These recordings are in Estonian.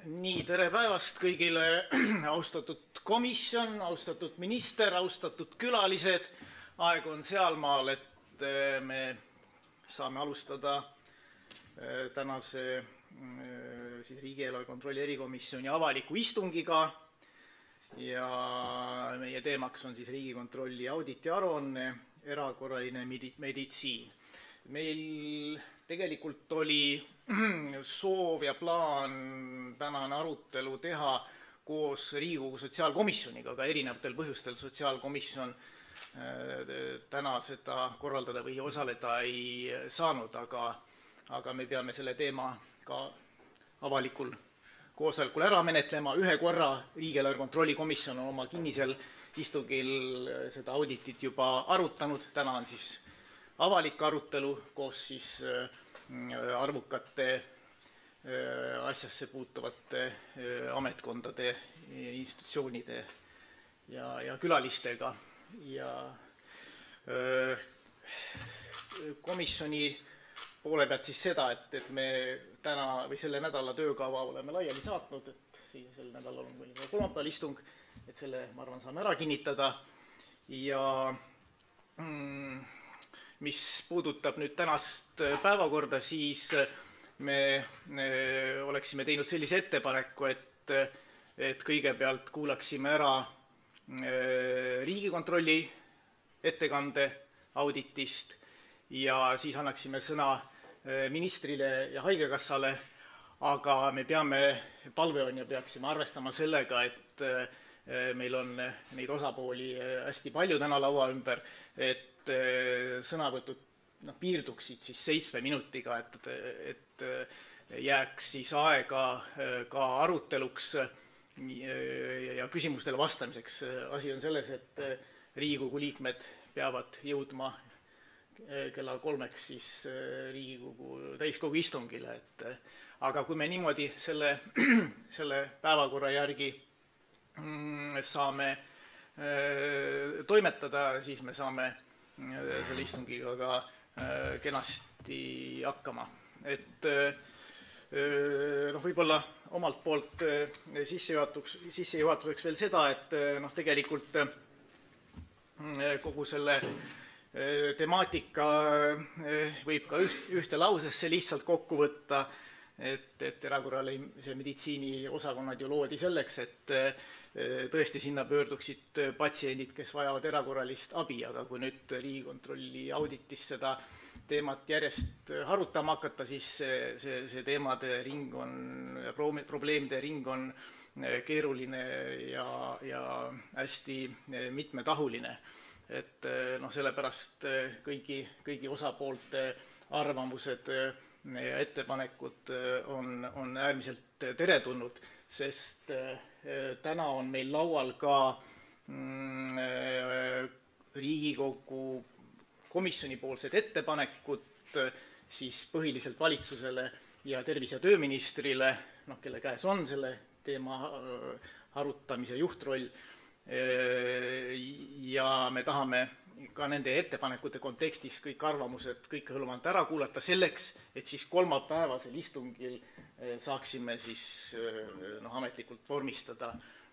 Nii, tere päevast kõigile, austatud komisjon, austatud minister, austatud külalised. Aeg on sealmaal, et me saame alustada tänase riigieelarve kontrolli erikomisjoni avaliku istungiga. Ja meie teemaks on Riigikontrolli auditi aruanne erakorraline meditsiin. Meil tegelikult oli soov ja plaan tänane arutelu teha koos Riigikogu sotsiaalkomisjoniga, aga erinevatel põhjustel sotsiaalkomisjon täna seda korraldada või osaleda ei saanud, aga me peame selle teema ka avalikul koosolekul ära menetlema. Ühe korra Riigieelarve kontrolli komisjon on oma kinnisel istungil seda auditit juba arutanud. Täna on avalik arutelu koos arvukate asjasse puutuvate ametkondade, institutsioonide ja külalistega. Ja komisjoni poole pealt seda, et me täna või selle nädala töökava oleme laiali saatnud, et sel nädalal on meil kolmapäeval istung, et selle, ma arvan, saame ära kinnitada. Ja mis puudutab nüüd tänast päevakorda, siis me oleksime teinud sellise ettepaneku, et kõigepealt kuulaksime ära Riigikontrolli ettekande auditist ja siis annaksime sõna ministrile ja haigekassale, aga me palve on ja peaksime arvestama sellega, et meil on neid osapooli hästi palju täna laua ümber, et sõnavõtud piirduksid 7 minutiga, et jääks aega ka aruteluks ja küsimustele vastamiseks. Asi on selles, et Riigikogu liikmed peavad jõudma kella 3-ks Riigikogu täiskogu istungile. Aga kui me niimoodi selle päevakorra järgi saame toimetada, siis me saame selle istungiga ka kenasti hakkama. Võib-olla omalt poolt sissejuhatuseks veel seda, et tegelikult kogu selle temaatika võib ka ühte lausesse lihtsalt kokku võtta, et erakorralise meditsiini osakonnad ju loodi selleks, et tõesti sinna pöörduksid patsiendid, kes vajavad erakorralist abi, aga kui nüüd Riigikontrolli auditis seda teemat järjest harutama hakata, siis see teemade ring probleemide ring on keeruline ja hästi mitmetahuline. Sellepärast kõigi osapoolte arvamused ja ettepanekud on äärmiselt teretulnud, sest täna on meil laual ka Riigikogu komisjonipoolsed ettepanekud põhiliselt valitsusele ja tervise- ja tööministrile, kelle käes on selle teema arutamise juhtroll. Ja me tahame ka nende ettepanekute kontekstis kõik arvamused kõikehõlmavalt ära kuulata selleks, et kolmapäevasel istungil saaksime ametlikult vormistada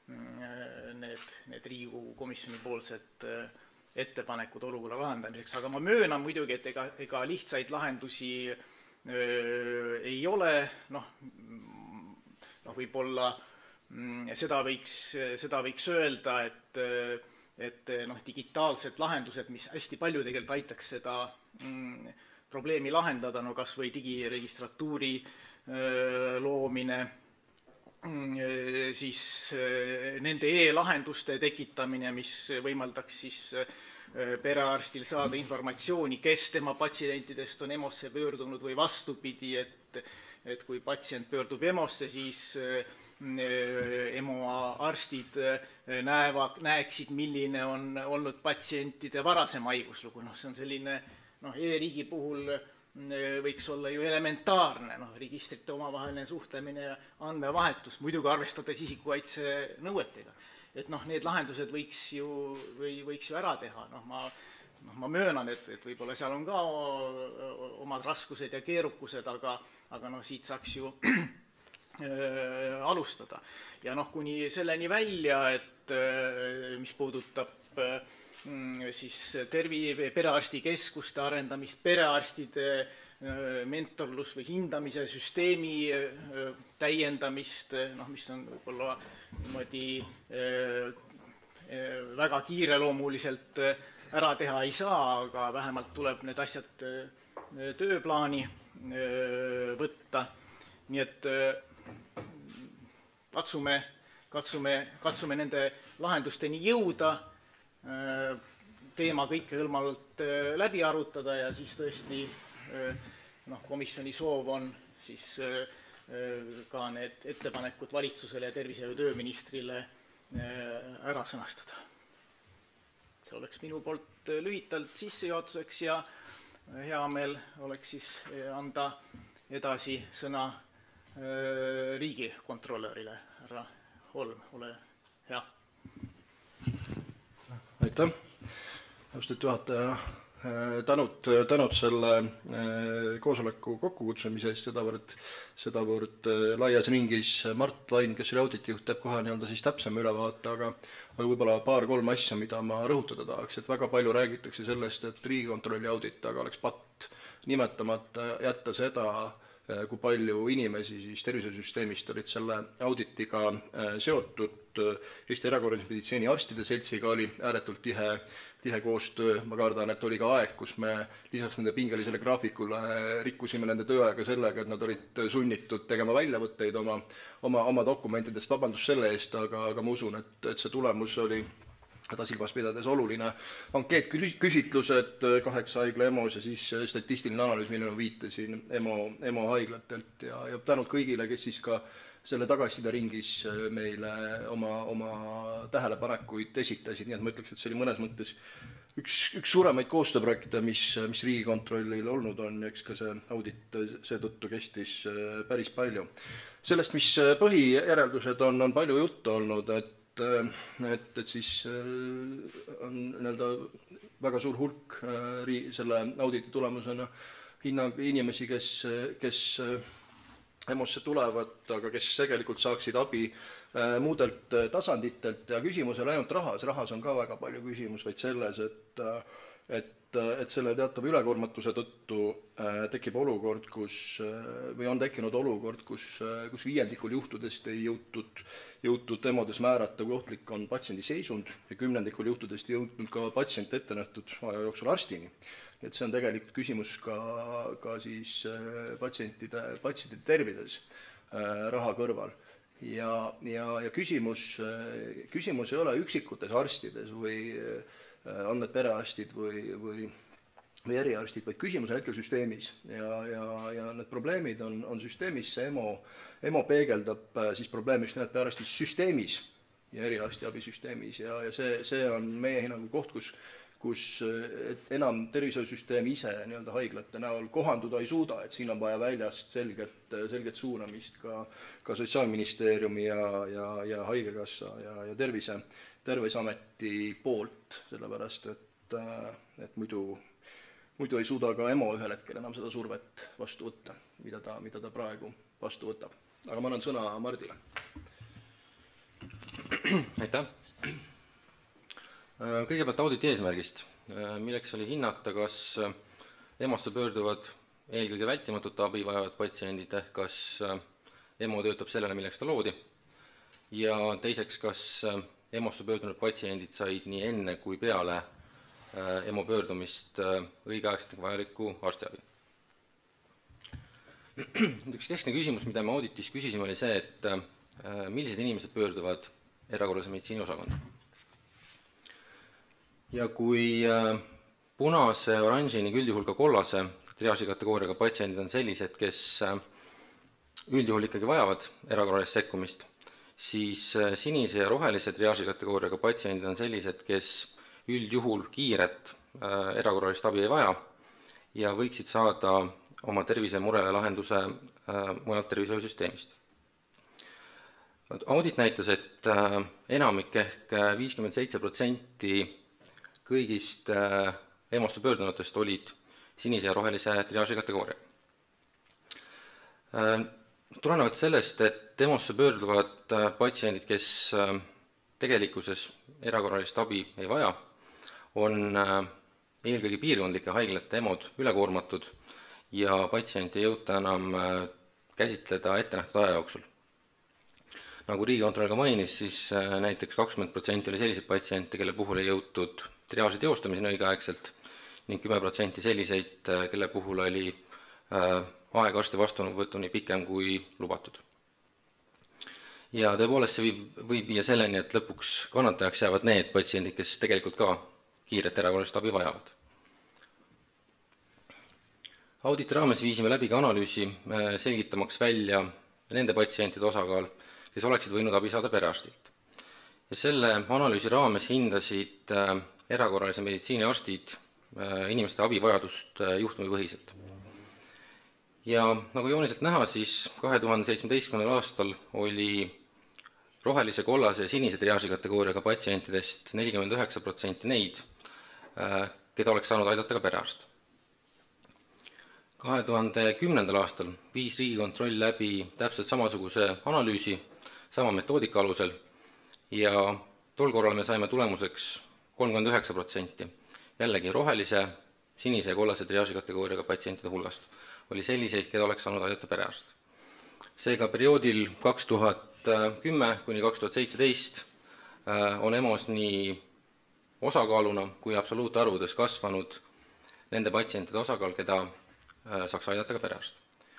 need Riigikogu komisjoni poolsed ettepanekud olukorra lahendamiseks. Aga ma möönan muidugi, et ega lihtsaid lahendusi ei ole. Võib-olla seda võiks öelda, et digitaalsed lahendused, mis hästi palju tegelikult aitaks seda probleemi lahendada, kas või digiregistratuuri loomine, siis nende e-lahenduste tekitamine, mis võimaldaks perearstil saada informatsiooni, kes tema patsientidest on EMO-sse pöördunud või vastupidi, et kui patsient pöördub EMO-sse, siis EMO arstid näeksid, milline on olnud patsientide varasem haiguslugu. See on selline, e-riigi puhul võiks olla ju elementaarne, registrite omavaheline suhtlemine ja andmevahetus, muidugi arvestades isikukaitse nõuetega. Et need lahendused võiks ju ära teha. Ma möönan, et võib-olla seal on ka omad raskused ja keerukused, aga siit saaks ju alustada. Ja kuni selleni välja, et mis puudutab siis perearstikeskuste arendamist, perearstide mentorlus- või hindamise süsteemi täiendamist, mis on võib-olla niimoodi väga kiireloomuliselt ära teha ei saa, aga vähemalt tuleb need asjad tööplaani võtta. Nii et katsume nende lahendusteni jõuda, teema kõikehõlmavalt läbi arutada ja siis tõesti komisjoni soov on siis ka need ettepanekud valitsusele ja tervise- ja tööministrile ära sõnastada. See oleks minu poolt lühitalt sissejuhatuseks ja hea meel oleks siis anda edasi sõna riigikontrolörile, härra Holm, ole hea. Aitäh, austatud juhataja. Tänud selle koosoleku kokkukutsumise eest sedavõrd laias ringis. Mart Vain, kes oli auditijuht, teeb kohe siis täpsema ülevaate, aga võib-olla 2-3 asja, mida ma rõhutada tahaks, et väga palju räägitakse sellest, et Riigikontrolli audit, aga oleks patt nimetamata jätta seda, kui palju inimesi siis tervisesüsteemist olid selle auditiga seotud. Eesti Erakorralise Meditsiini Arstide Seltsiga oli ääretult tihe koostöö. Ma kardan, et oli ka aeg, kus me lisaks nende pingelisele graafikule rikkusime nende tööaega sellega, et nad olid sunnitud tegema väljavõtteid oma dokumentidest. Vabandust selle eest, aga ma usun, et see tulemus oli seda silmas pidades oluline. Ankeetküsitlused 8 haigla EMO-s ja siis statistiline analüüs, millele ma viitasin EMO haiglatelt ja tänud kõigile, kes siis ka selle tagasisideringis meile oma tähelepanekuid esitasid, nii et ma ütleks, et see oli mõnes mõttes üks suuremaid koostööprojekte, mis Riigikontrollil olnud on, ja eks ka see audit seetõttu kestis päris palju. Sellest, mis põhijäreldused on palju juttu olnud, et siis on väga suur hulk selle auditi tulemusena inimesi, kes EMO-sse tulevad, aga kes tegelikult saaksid abi muudelt tasanditelt ja küsimus ei ole ainult rahas on ka väga palju küsimus, vaid selles, et selle teatava ülekoormatuse tõttu tekib olukord, või on tekkinud olukord, kus viiendikul juhtudest ei jõutud EMO-des määrata, kui ohtlik on patsiendi seisund ja 10% juhtudest ei jõudnud ka patsient ette nähtud aja jooksul arstini. Et see on tegelikult küsimus ka siis patsientide tervises raha kõrval. Ja küsimus ei ole üksikutes arstides või on need perearstid või eriarstid, vaid küsimus on hetkel süsteemis ja need probleemid on süsteemis. See EMO peegeldab siis probleemi just nimelt perearsti süsteemis ja eriarstiabisüsteemis ja see on meie hinnangul koht, kus enam tervishoiusüsteem ise haiglate näol kohanduda ei suuda, et siin on vaja väljast selget suunamist ka Sotsiaalministeeriumi ja Haigekassa ja Terviseameti poolt, sellepärast et muidu ei suuda ka EMO ühel hetkel enam seda survet vastu võtta, mida ta praegu vastu võtab. Aga ma annan sõna Mardile. Aitäh! Kõigepealt auditi eesmärgist, milleks oli hinnata, kas EMO-sse pöörduvad eelkõige vältimatut abi vajavad patsiendid, ehk kas EMO töötab sellele, milleks ta loodi, ja teiseks, kas EMO-sse pöördunud patsiendid said nii enne kui peale EMO pöördumist õigeaegselt vajalikku arstiabi. Üks keskne küsimus, mida me auditis küsisime, oli see, et millised inimesed pöörduvad erakorralise meditsiini osakonda. Ja kui punase, oranži ning üldjuhul ka kollase triaaži kategooriaga patsiendid on sellised, kes üldjuhul ikkagi vajavad erakorralist sekkumist, siis sinise ja rohelise triaaži kategooriaga patsiendid on sellised, kes üldjuhul kiiret erakorralist abi ei vaja ja võiksid saada oma tervisemurele lahenduse mujalt tervishoiusüsteemist. Audit näitas, et enamik ehk 57% kõigist EMO-sse pöördunutest olid sinise ja rohelise triaaži kategooria. Tulenevalt sellest, et EMO-sse pöörduvad patsiendid, kes tegelikkuses erakorralist abi ei vaja, on eelkõige piirkondlike haiglate EMO-d ülekoormatud ja patsienti ei jõuta enam käsitleda ettenähtud aja jooksul. Nagu Riigikontroll ka mainis, siis näiteks 20% oli selliseid patsiente, kelle puhul ei jõutud triaaži teostamiseni õigeaegselt ning 10% selliseid, kelle puhul oli aeg arsti vastuvõtuni pikem kui lubatud. Ja tõepoolest see võib viia selleni, et lõpuks kannatajaks jäävad need patsiendid, kes tegelikult ka kiiret erakorralist abi vajavad. Auditi raames viisime läbi ka analüüsi, selgitamaks välja nende patsientide osakaal, kes oleksid võinud abi saada perearstilt. Ja selle analüüsi raames hindasid erakorralise meditsiini arstid inimeste abivajadust juhtumipõhiselt. Ja nagu jooniselt näha, siis 2017. aastal oli rohelise, kollase ja sinise triaaži kategooriaga patsientidest 49% neid, keda oleks saanud aidata ka perearst. 2010. aastal viis Riigikontroll läbi täpselt samasuguse analüüsi, sama metoodika alusel ja tol korral me saime tulemuseks 39%. Jällegi rohelise, sinise ja kollase triaaži kategooriaga patsientide hulgast oli selliseid, keda oleks saanud aidata perearst. Seega perioodil 2010 kuni 2017 on EMO-s nii osakaaluna kui absoluutarvudes kasvanud nende patsientide osakaal, keda saaks aidata ka perearst.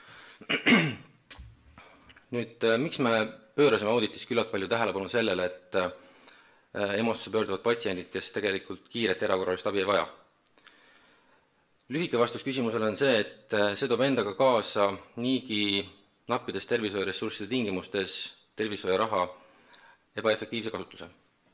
Nüüd, miks me pöörasime auditis küllalt palju tähelepanu sellele, et EMO-sse pöörduvad patsiendid, kes tegelikult kiiret erakorralist abi ei vaja? Lühike vastus küsimusele on see, et see toob endaga kaasa niigi nappides tervishoiuressursside tingimustes tervishoiuraha ebaefektiivse kasutuse.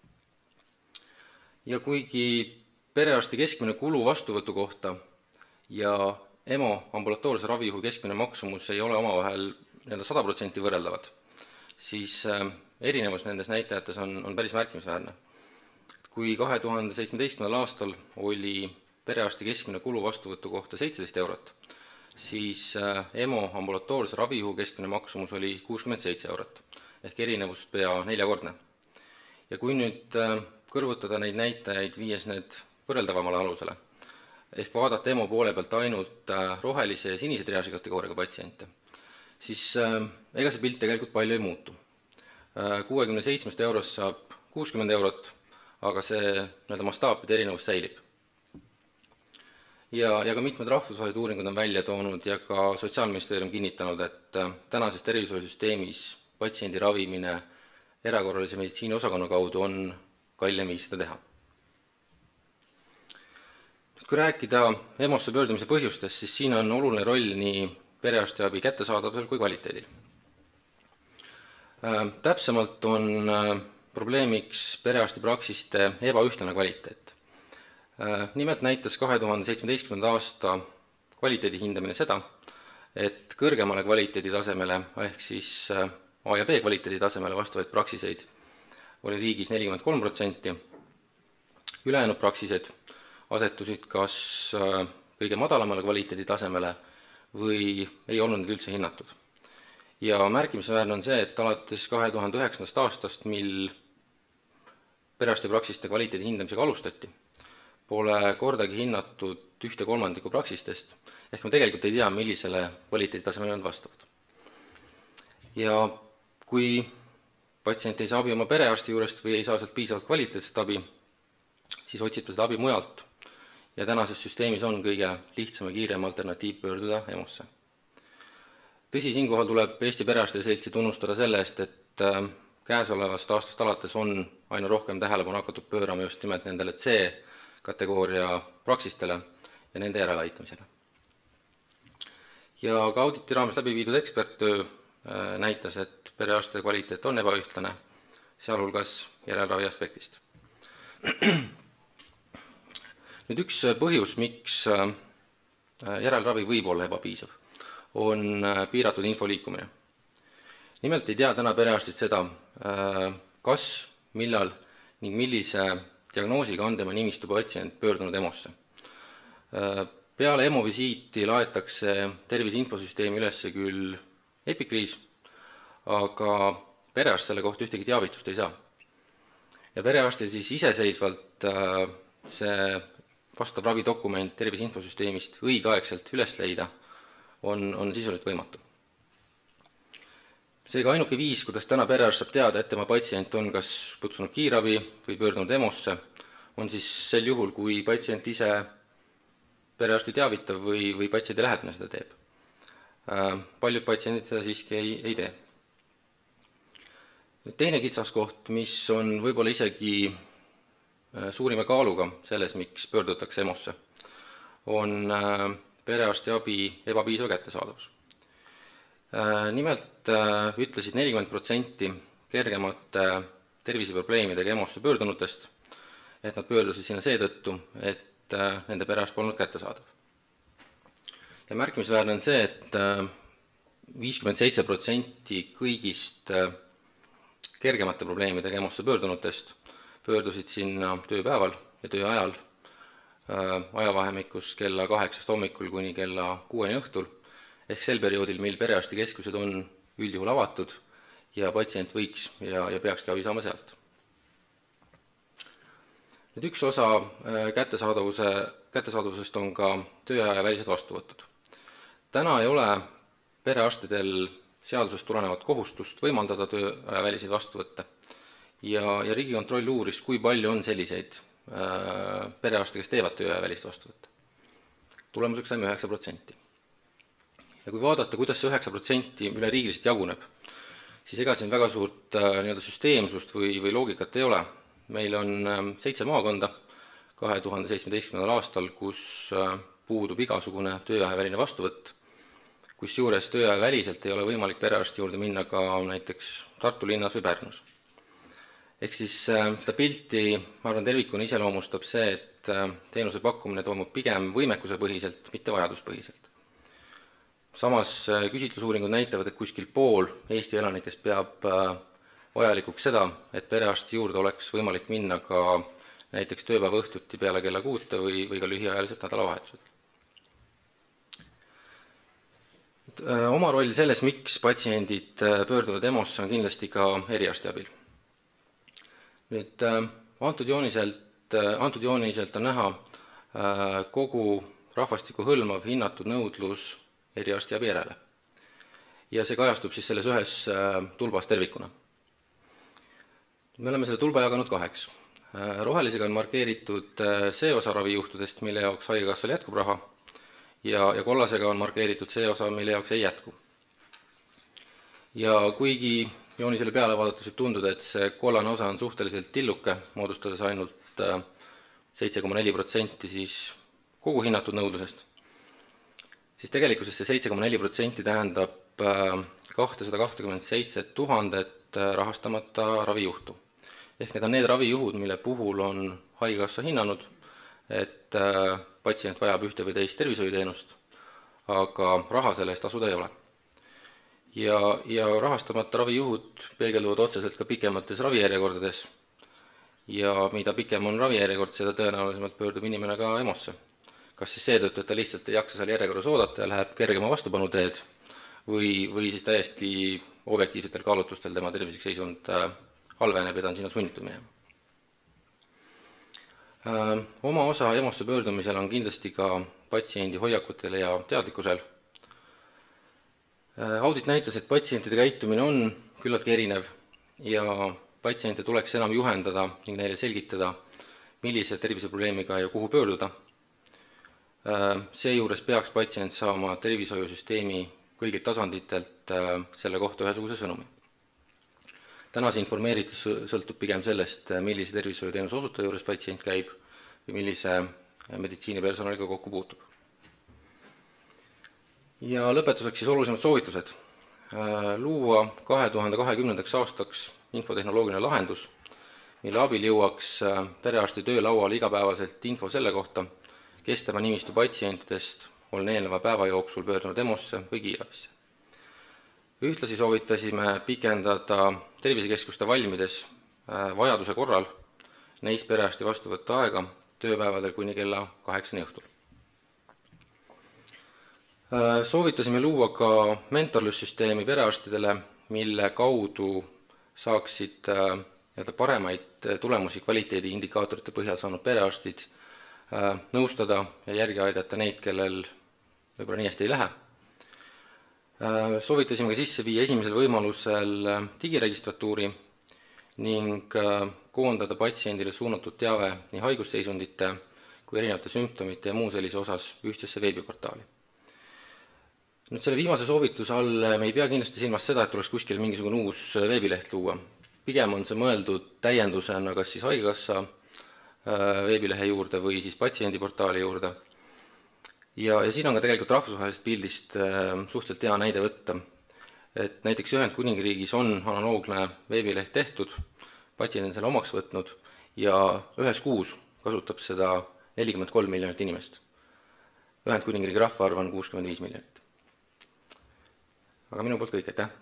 Ja kuigi perearsti keskmine kulu vastuvõtu kohta ja EMO ambulatoorse ravijuhu keskmine maksumus ei ole omavahel 100% võrreldavad, siis erinevus nendes näitajates on päris märkimisväärne. Kui 2017. aastal oli perearsti keskmine kulu vastuvõtu kohta 17 eurot, siis EMO ambulatoorse ravijuhu keskmine maksumus oli 67 eurot, ehk erinevus pea 4-kordne. Ja kui nüüd kõrvutada neid näitajaid, viies need võrreldavamale alusele, ehk vaadata EMO poole pealt ainult rohelise ja sinise triaaži kategooriaga patsiente, siis ega see pilt tegelikult palju ei muutu. 67 eurost saab 60 eurot, aga see mastaapide erinevus säilib. Ja ka mitmed rahvusvahelised uuringud on välja toonud ja ka Sotsiaalministeerium kinnitanud, et tänases tervishoiusüsteemis patsiendi ravimine erakorralise meditsiini osakonna kaudu on kallim viis seda teha. Kui rääkida EMO-sse pöördumise põhjustest, siis siin on oluline roll nii perearstiabi kättesaadavusel kui kvaliteedil. Täpsemalt on probleemiks perearstipraksiste ebaühtlane kvaliteet. Nimelt näitas 2017. aasta kvaliteedi hindamine seda, et kõrgemale kvaliteedi tasemele, ehk siis A ja B kvaliteedi tasemele vastavaid praksiseid oli riigis 43%, ülejäänud praksised asetusid kas kõige madalamale kvaliteedi tasemele või ei olnud need üldse hinnatud. Ja märkimisväärne on see, et alates 2009. aastast, mil perearstipraksiste kvaliteedi hindamisega alustati, pole kordagi hinnatud 1/3 praksistest, ehk me tegelikult ei tea, millisele kvaliteeditasemele nad vastavad. Ja kui patsient ei saa abi oma perearsti juurest või ei saa sealt piisavalt kvaliteetset abi, siis otsib ta seda abi mujalt. Ja tänases süsteemis on kõige lihtsam ja kiirem alternatiiv pöörduda EMO-sse. Tõsi, siinkohal tuleb Eesti Perearstide Seltsi tunnustada selle eest, et käesolevast aastast alates on aina rohkem tähelepanu hakatud pöörama just nimelt nendele C-kategooria praksistele ja nende järeleaitamisele. Ja ka auditi raames läbi viidud eksperttöö näitas, et perearstide kvaliteet on ebaühtlane, sealhulgas järelravi aspektist. Nüüd üks põhjus, miks järelravi võib olla ebapiisav, on piiratud info liikumine. Nimelt ei tea täna perearstid seda, kas, millal ning millise diagnoosiga on tema nimistu patsient pöördunud EMO-sse. Peale EMO visiiti laetakse tervise infosüsteemi üles küll epikriis, aga perearst selle kohta ühtegi teavitust ei saa. Ja perearstil siis iseseisvalt see vastav ravidokument tervise infosüsteemist õigeaegselt üles leida on sisuliselt võimatu. Seega ainuke viis, kuidas täna perearst saab teada, et tema patsient on kas kutsunud kiirabi või pöördunud EMO-sse, on siis sel juhul, kui patsient ise perearsti teavitav või patsiendi lähedane seda teeb. Paljud patsiendid seda siiski ei tee. Teine kitsaskoht, mis on võib-olla isegi suurima kaaluga selles, miks pöördutakse EMO-sse, on perearstiabi ebapiisav kättesaadavus. Nimelt ütlesid 40% kergemate terviseprobleemidega EMO-sse pöördunutest, et nad pöördusid sinna seetõttu, et nende perearst polnud kättesaadav. Ja märkimisväärne on see, et 57% kõigist kergemate probleemidega EMO-sse pöördunutest pöördusid sinna tööpäeval ja tööajal ajavahemikus kella 8 hommikul kuni kella 6 õhtul, ehk sel perioodil, mil perearstikeskused on üldjuhul avatud ja patsient võiks ja peakski abi saama sealt. Nüüd üks osa kättesaadavusest on ka tööaja välised vastuvõtud. Täna ei ole perearstidel seadusest tulenevat kohustust võimaldada tööaja väliseid vastuvõtte ja Riigikontroll uuris, kui palju on selliseid perearste, kes teevad tööaja väliseid vastuvõtte. Tulemuseks saime 9%. Ja kui vaadata, kuidas see 9% üle riigiliselt jaguneb, siis ega siin väga suurt süsteemsust või loogikat ei ole. Meil on 7 maakonda 2017. aastal, kus puudub igasugune tööaja väline vastuvõtt, kus juures tööaja väliselt ei ole võimalik perearsti juurde minna ka näiteks Tartu linnas või Pärnus. Ehk siis seda pilti, ma arvan, tervikuna iseloomustab see, et teenuse pakkumine toimub pigem võimekuse põhiselt, mitte vajaduspõhiselt. Samas küsitlusuuringud näitavad, et kuskil pool Eesti elanikest peab vajalikuks seda, et perearsti juurde oleks võimalik minna ka näiteks tööpäeva õhtuti peale kella 6 või ka lühiajaliselt nädalavahetusel. Oma roll selles, miks patsiendid pöörduvad EMO-sse, on kindlasti ka eriarstiabil. Nüüd, antud jooniselt on näha kogu rahvastiku hõlmav hinnatud nõudlus eriarstiabi järele. Ja see kajastub siis selles ühes tulbas tervikuna. Me oleme selle tulba jaganud 2. Rohelisega on markeeritud see osa ravijuhtudest, mille jaoks haigekassal jätkub raha, ja kollasega on markeeritud see osa, mille jaoks ei jätku. Ja kuigi joonisele peale vaadates võib tunduda, et see kollane osa on suhteliselt tilluke, moodustades ainult 7,4% siis kogu hinnatud nõudlusest, siis tegelikkuses see 7,4% tähendab 227 000 rahastamata ravijuhtu. Ehk need on need ravijuhud, mille puhul on haigekassa hinnanud, et patsient vajab ühte või teist tervishoiuteenust, aga raha selle eest tasuda ei ole. Ja rahastamata ravijuhud peegelduvad otseselt ka pikemates ravijärjekordades ja mida pikem on ravijärjekord, seda tõenäolisemalt pöördub inimene ka EMO-sse. Kas siis seetõttu, et ta lihtsalt ei jaksa seal järjekorras oodata ja läheb kergema vastupanuteed või siis täiesti objektiivsetel kaalutlustel tema tervislik seisund halveneb ja ta on sinna sunnitud minema. Oma osa EMO-sse pöördumisel on kindlasti ka patsiendi hoiakutel ja teadlikkusel. Audit näitas, et patsientide käitumine on küllaltki erinev ja patsiente tuleks enam juhendada ning neile selgitada, millise terviseprobleemiga ja kuhu pöörduda. Seejuures peaks patsient saama tervishoiusüsteemi kõigilt tasanditelt selle kohta ühesuguse sõnumi. Tänase informeeritus sõltub pigem sellest, millise tervishoiuteenuse osutaja juures patsient käib või millise meditsiinipersonaliga kokku puutub. Ja lõpetuseks siis olulisemad soovitused. Luua 2020. aastaks infotehnoloogiline lahendus, mille abil jõuaks perearsti töölauale igapäevaselt info selle kohta, kes tema nimistu patsientidest on eelneva päeva jooksul pöördunud EMO-sse või kiirabisse. Ühtlasi soovitasime pikendada tervisekeskuste valmides vajaduse korral neist perearsti vastuvõtta aega tööpäevadel kuni kella 8 õhtul. Soovitasime luua ka mentorlussüsteemi perearstidele mille kaudu saaksid paremaid tulemusi kvaliteedi indikaatorite põhjal saanud perearstid nõustada ja järgi aidata neid, kellel võib-olla nii hästi ei lähe. Soovitasime ka sisse viia esimesel võimalusel digiregistratuuri ning koondada patsiendile suunatud teave nii haigusseisundite kui erinevate sümptomite ja muu sellise osas ühtsesse veebiportaali. Nüüd selle viimase soovituse all me ei pea kindlasti silmas seda, et tuleks kuskil mingisugune uus veebileht luua. Pigem on see mõeldud täiendusena kas siis haigekassa veebilehe juurde või siis patsiendiportaali juurde. Ja siin on ka tegelikult rahvusvahelisest pildist suhteliselt hea näide võtta. Et näiteks Ühendkuningriigis on analoogne veebileht tehtud, patsient on selle omaks võtnud ja ühes kuus kasutab seda 43 miljonit inimest. Ühendkuningriigi rahvaarv on 65 miljonit. Aga minu poolt kõik, aitäh!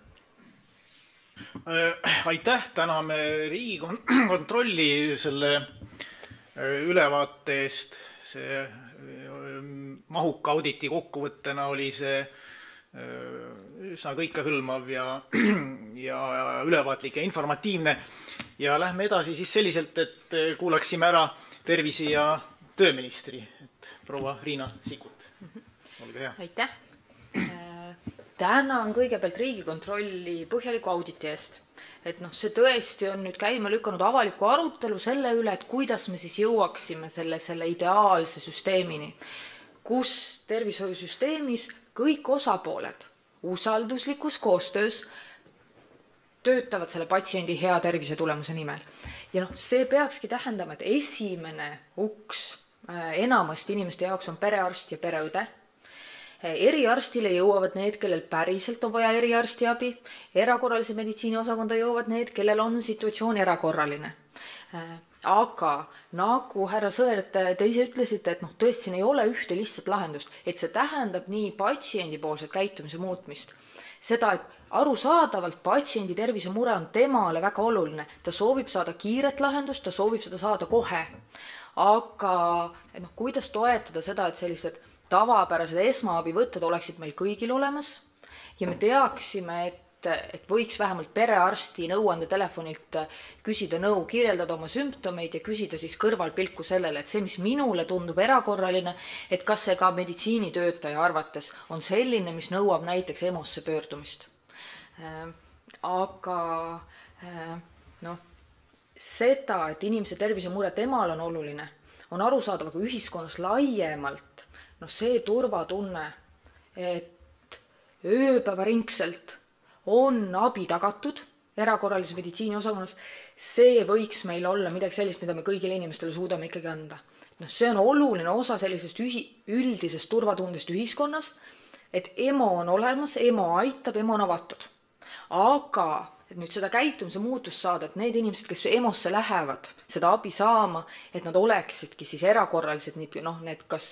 Aitäh, täname Riigikontrolli selle ülevaate eest. See mahuka auditi kokkuvõttena oli see üsna kõikehõlmav ja ülevaatlik ja informatiivne. Ja lähme edasi siis selliselt, et kuulaksime ära tervise- ja tööministri, proua Riina Sikkut. Olge hea. Aitäh! Tänan kõigepealt Riigikontrolli põhjaliku auditi eest. Et see tõesti on nüüd käima lükanud avaliku arutelu selle üle, et kuidas me siis jõuaksime selle ideaalse süsteemini, kus tervishoiusüsteemis kõik osapooled usalduslikus koostöös töötavad selle patsiendi hea tervise tulemuse nimel. Ja see peakski tähendama, et esimene uks enamasti inimeste jaoks on perearst ja pereõde. Eriarstile jõuavad need, kellel päriselt on vaja eriarstiabi. Erakorralise meditsiini osakonda jõuavad need, kellel on situatsioon erakorraline. Aga nagu härra Sõerd, te ise ütlesite, et tõesti siin ei ole ühte lihtsat lahendust, et see tähendab nii patsiendipoolset käitumise muutmist. Seda, et arusaadavalt patsiendi tervise mure on temale väga oluline. Ta soovib saada kiiret lahendust, ta soovib seda saada kohe. Aga kuidas toetada seda, et sellised tavapärased esmaabivõtted oleksid meil kõigil olemas ja me teaksime, et võiks vähemalt perearsti nõuandetelefonilt küsida nõu, kirjeldada oma sümptomeid ja küsida siis kõrvalpilku sellele, et see, mis minule tundub erakorraline, et kas see ka meditsiinitöötaja arvates on selline, mis nõuab näiteks EMO-sse pöördumist. Aga seda, et inimese tervisemure temal on oluline, on arusaadav ka ühiskonnas laiemalt. See turvatunne, et ööpäevaringselt on abi tagatud erakorralise meditsiini osakonnas, see võiks meil olla midagi sellist, mida me kõigile inimestele suudame ikkagi anda. See on oluline osa sellisest üldisest turvatundest ühiskonnas, et EMO on olemas, EMO aitab, EMO on avatud. Aga et nüüd seda käitumise muutust saada, et need inimesed, kes EMO-sse lähevad seda abi saama, et nad oleksidki siis erakorralised, need kas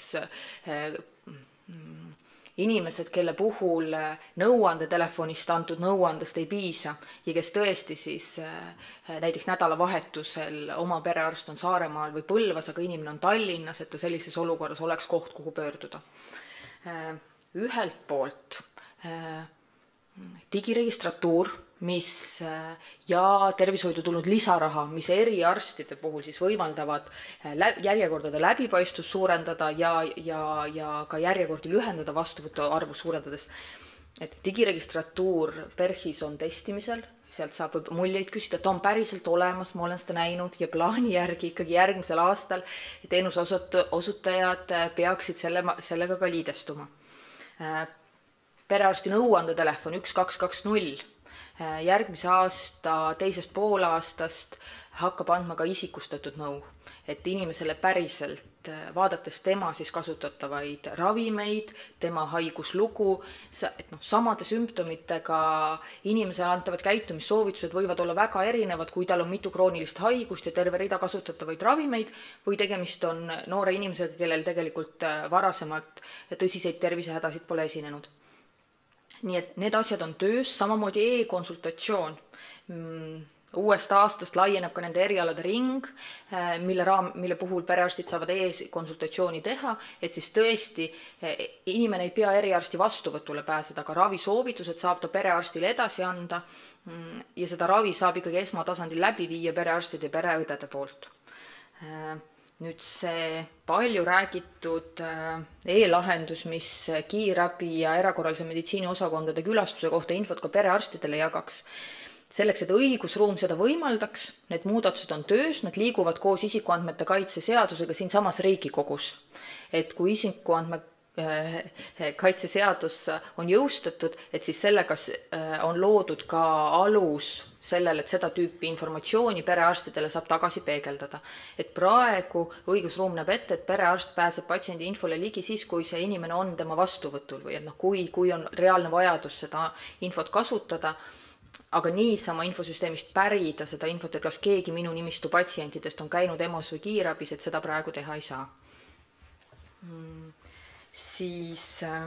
inimesed, kelle puhul nõuandetelefonist antud nõuandest ei piisa ja kes tõesti siis näiteks nädalavahetusel oma perearst on Saaremaal või Põlvas, aga inimene on Tallinnas, et ta sellises olukorras oleks koht, kuhu pöörduda. Ühelt poolt digiregistratuur, ja tervishoidu tulnud lisaraha, mis eriarstide puhul siis võimaldavad järjekordade läbipaistvust suurendada ja ka järjekordi lühendada vastuvõtu arvu suurendades. Et digiregistratuur PERH-is on testimisel, sealt saab muljeid küsida, ta on päriselt olemas, ma olen seda näinud ja plaani järgi ikkagi järgmisel aastal teenuse osutajad peaksid sellega ka liidestuma. Perearsti nõuandetelefon 1220 järgmise aasta teisest poolaastast hakkab andma ka isikustatud nõu, et inimesele päriselt vaadates tema siis kasutatavaid ravimeid, tema haiguslugu, et samade sümptomitega inimesele antavad käitumissoovitused võivad olla väga erinevad, kui tal on mitu kroonilist haigust ja terve rida kasutatavaid ravimeid või tegemist on noore inimesega, kellel tegelikult varasemalt tõsiseid tervisehädasid pole esinenud. Nii et need asjad on töös, samamoodi e-konsultatsioon. uuest aastast laieneb ka nende erialade ring, mille puhul perearstid saavad konsultatsiooni teha, et siis tõesti inimene ei pea eriarsti vastuvõtule pääseda, aga ravisoovitused saab ta perearstile edasi anda ja seda ravi saab ikkagi esmatasandil läbi viia perearstide ja pereõdede poolt. Nüüd see palju räägitud e-lahendus, mis kiirabi ja erakorralise meditsiini osakondade külastuse kohta infot ka perearstidele jagaks. Selleks, et õigusruum seda võimaldaks, need muudatused on töös, nad liiguvad koos isikuandmete kaitse seadusega siinsamas Riigikogus. Et kui isikuandmete kaitseseadus on jõustatud, et siis sellega on loodud ka alus sellele, et seda tüüpi informatsiooni perearstidele saab tagasi peegeldada. Et praegu õigusruum näeb ette, et perearst pääseb patsiendi infole ligi siis, kui see inimene on tema vastuvõtul või et kui on reaalne vajadus seda infot kasutada, aga niisama infosüsteemist pärida seda infot, et kas keegi minu nimistu patsientidest on käinud EMO-s või kiirabis, et seda praegu teha ei saa. Siis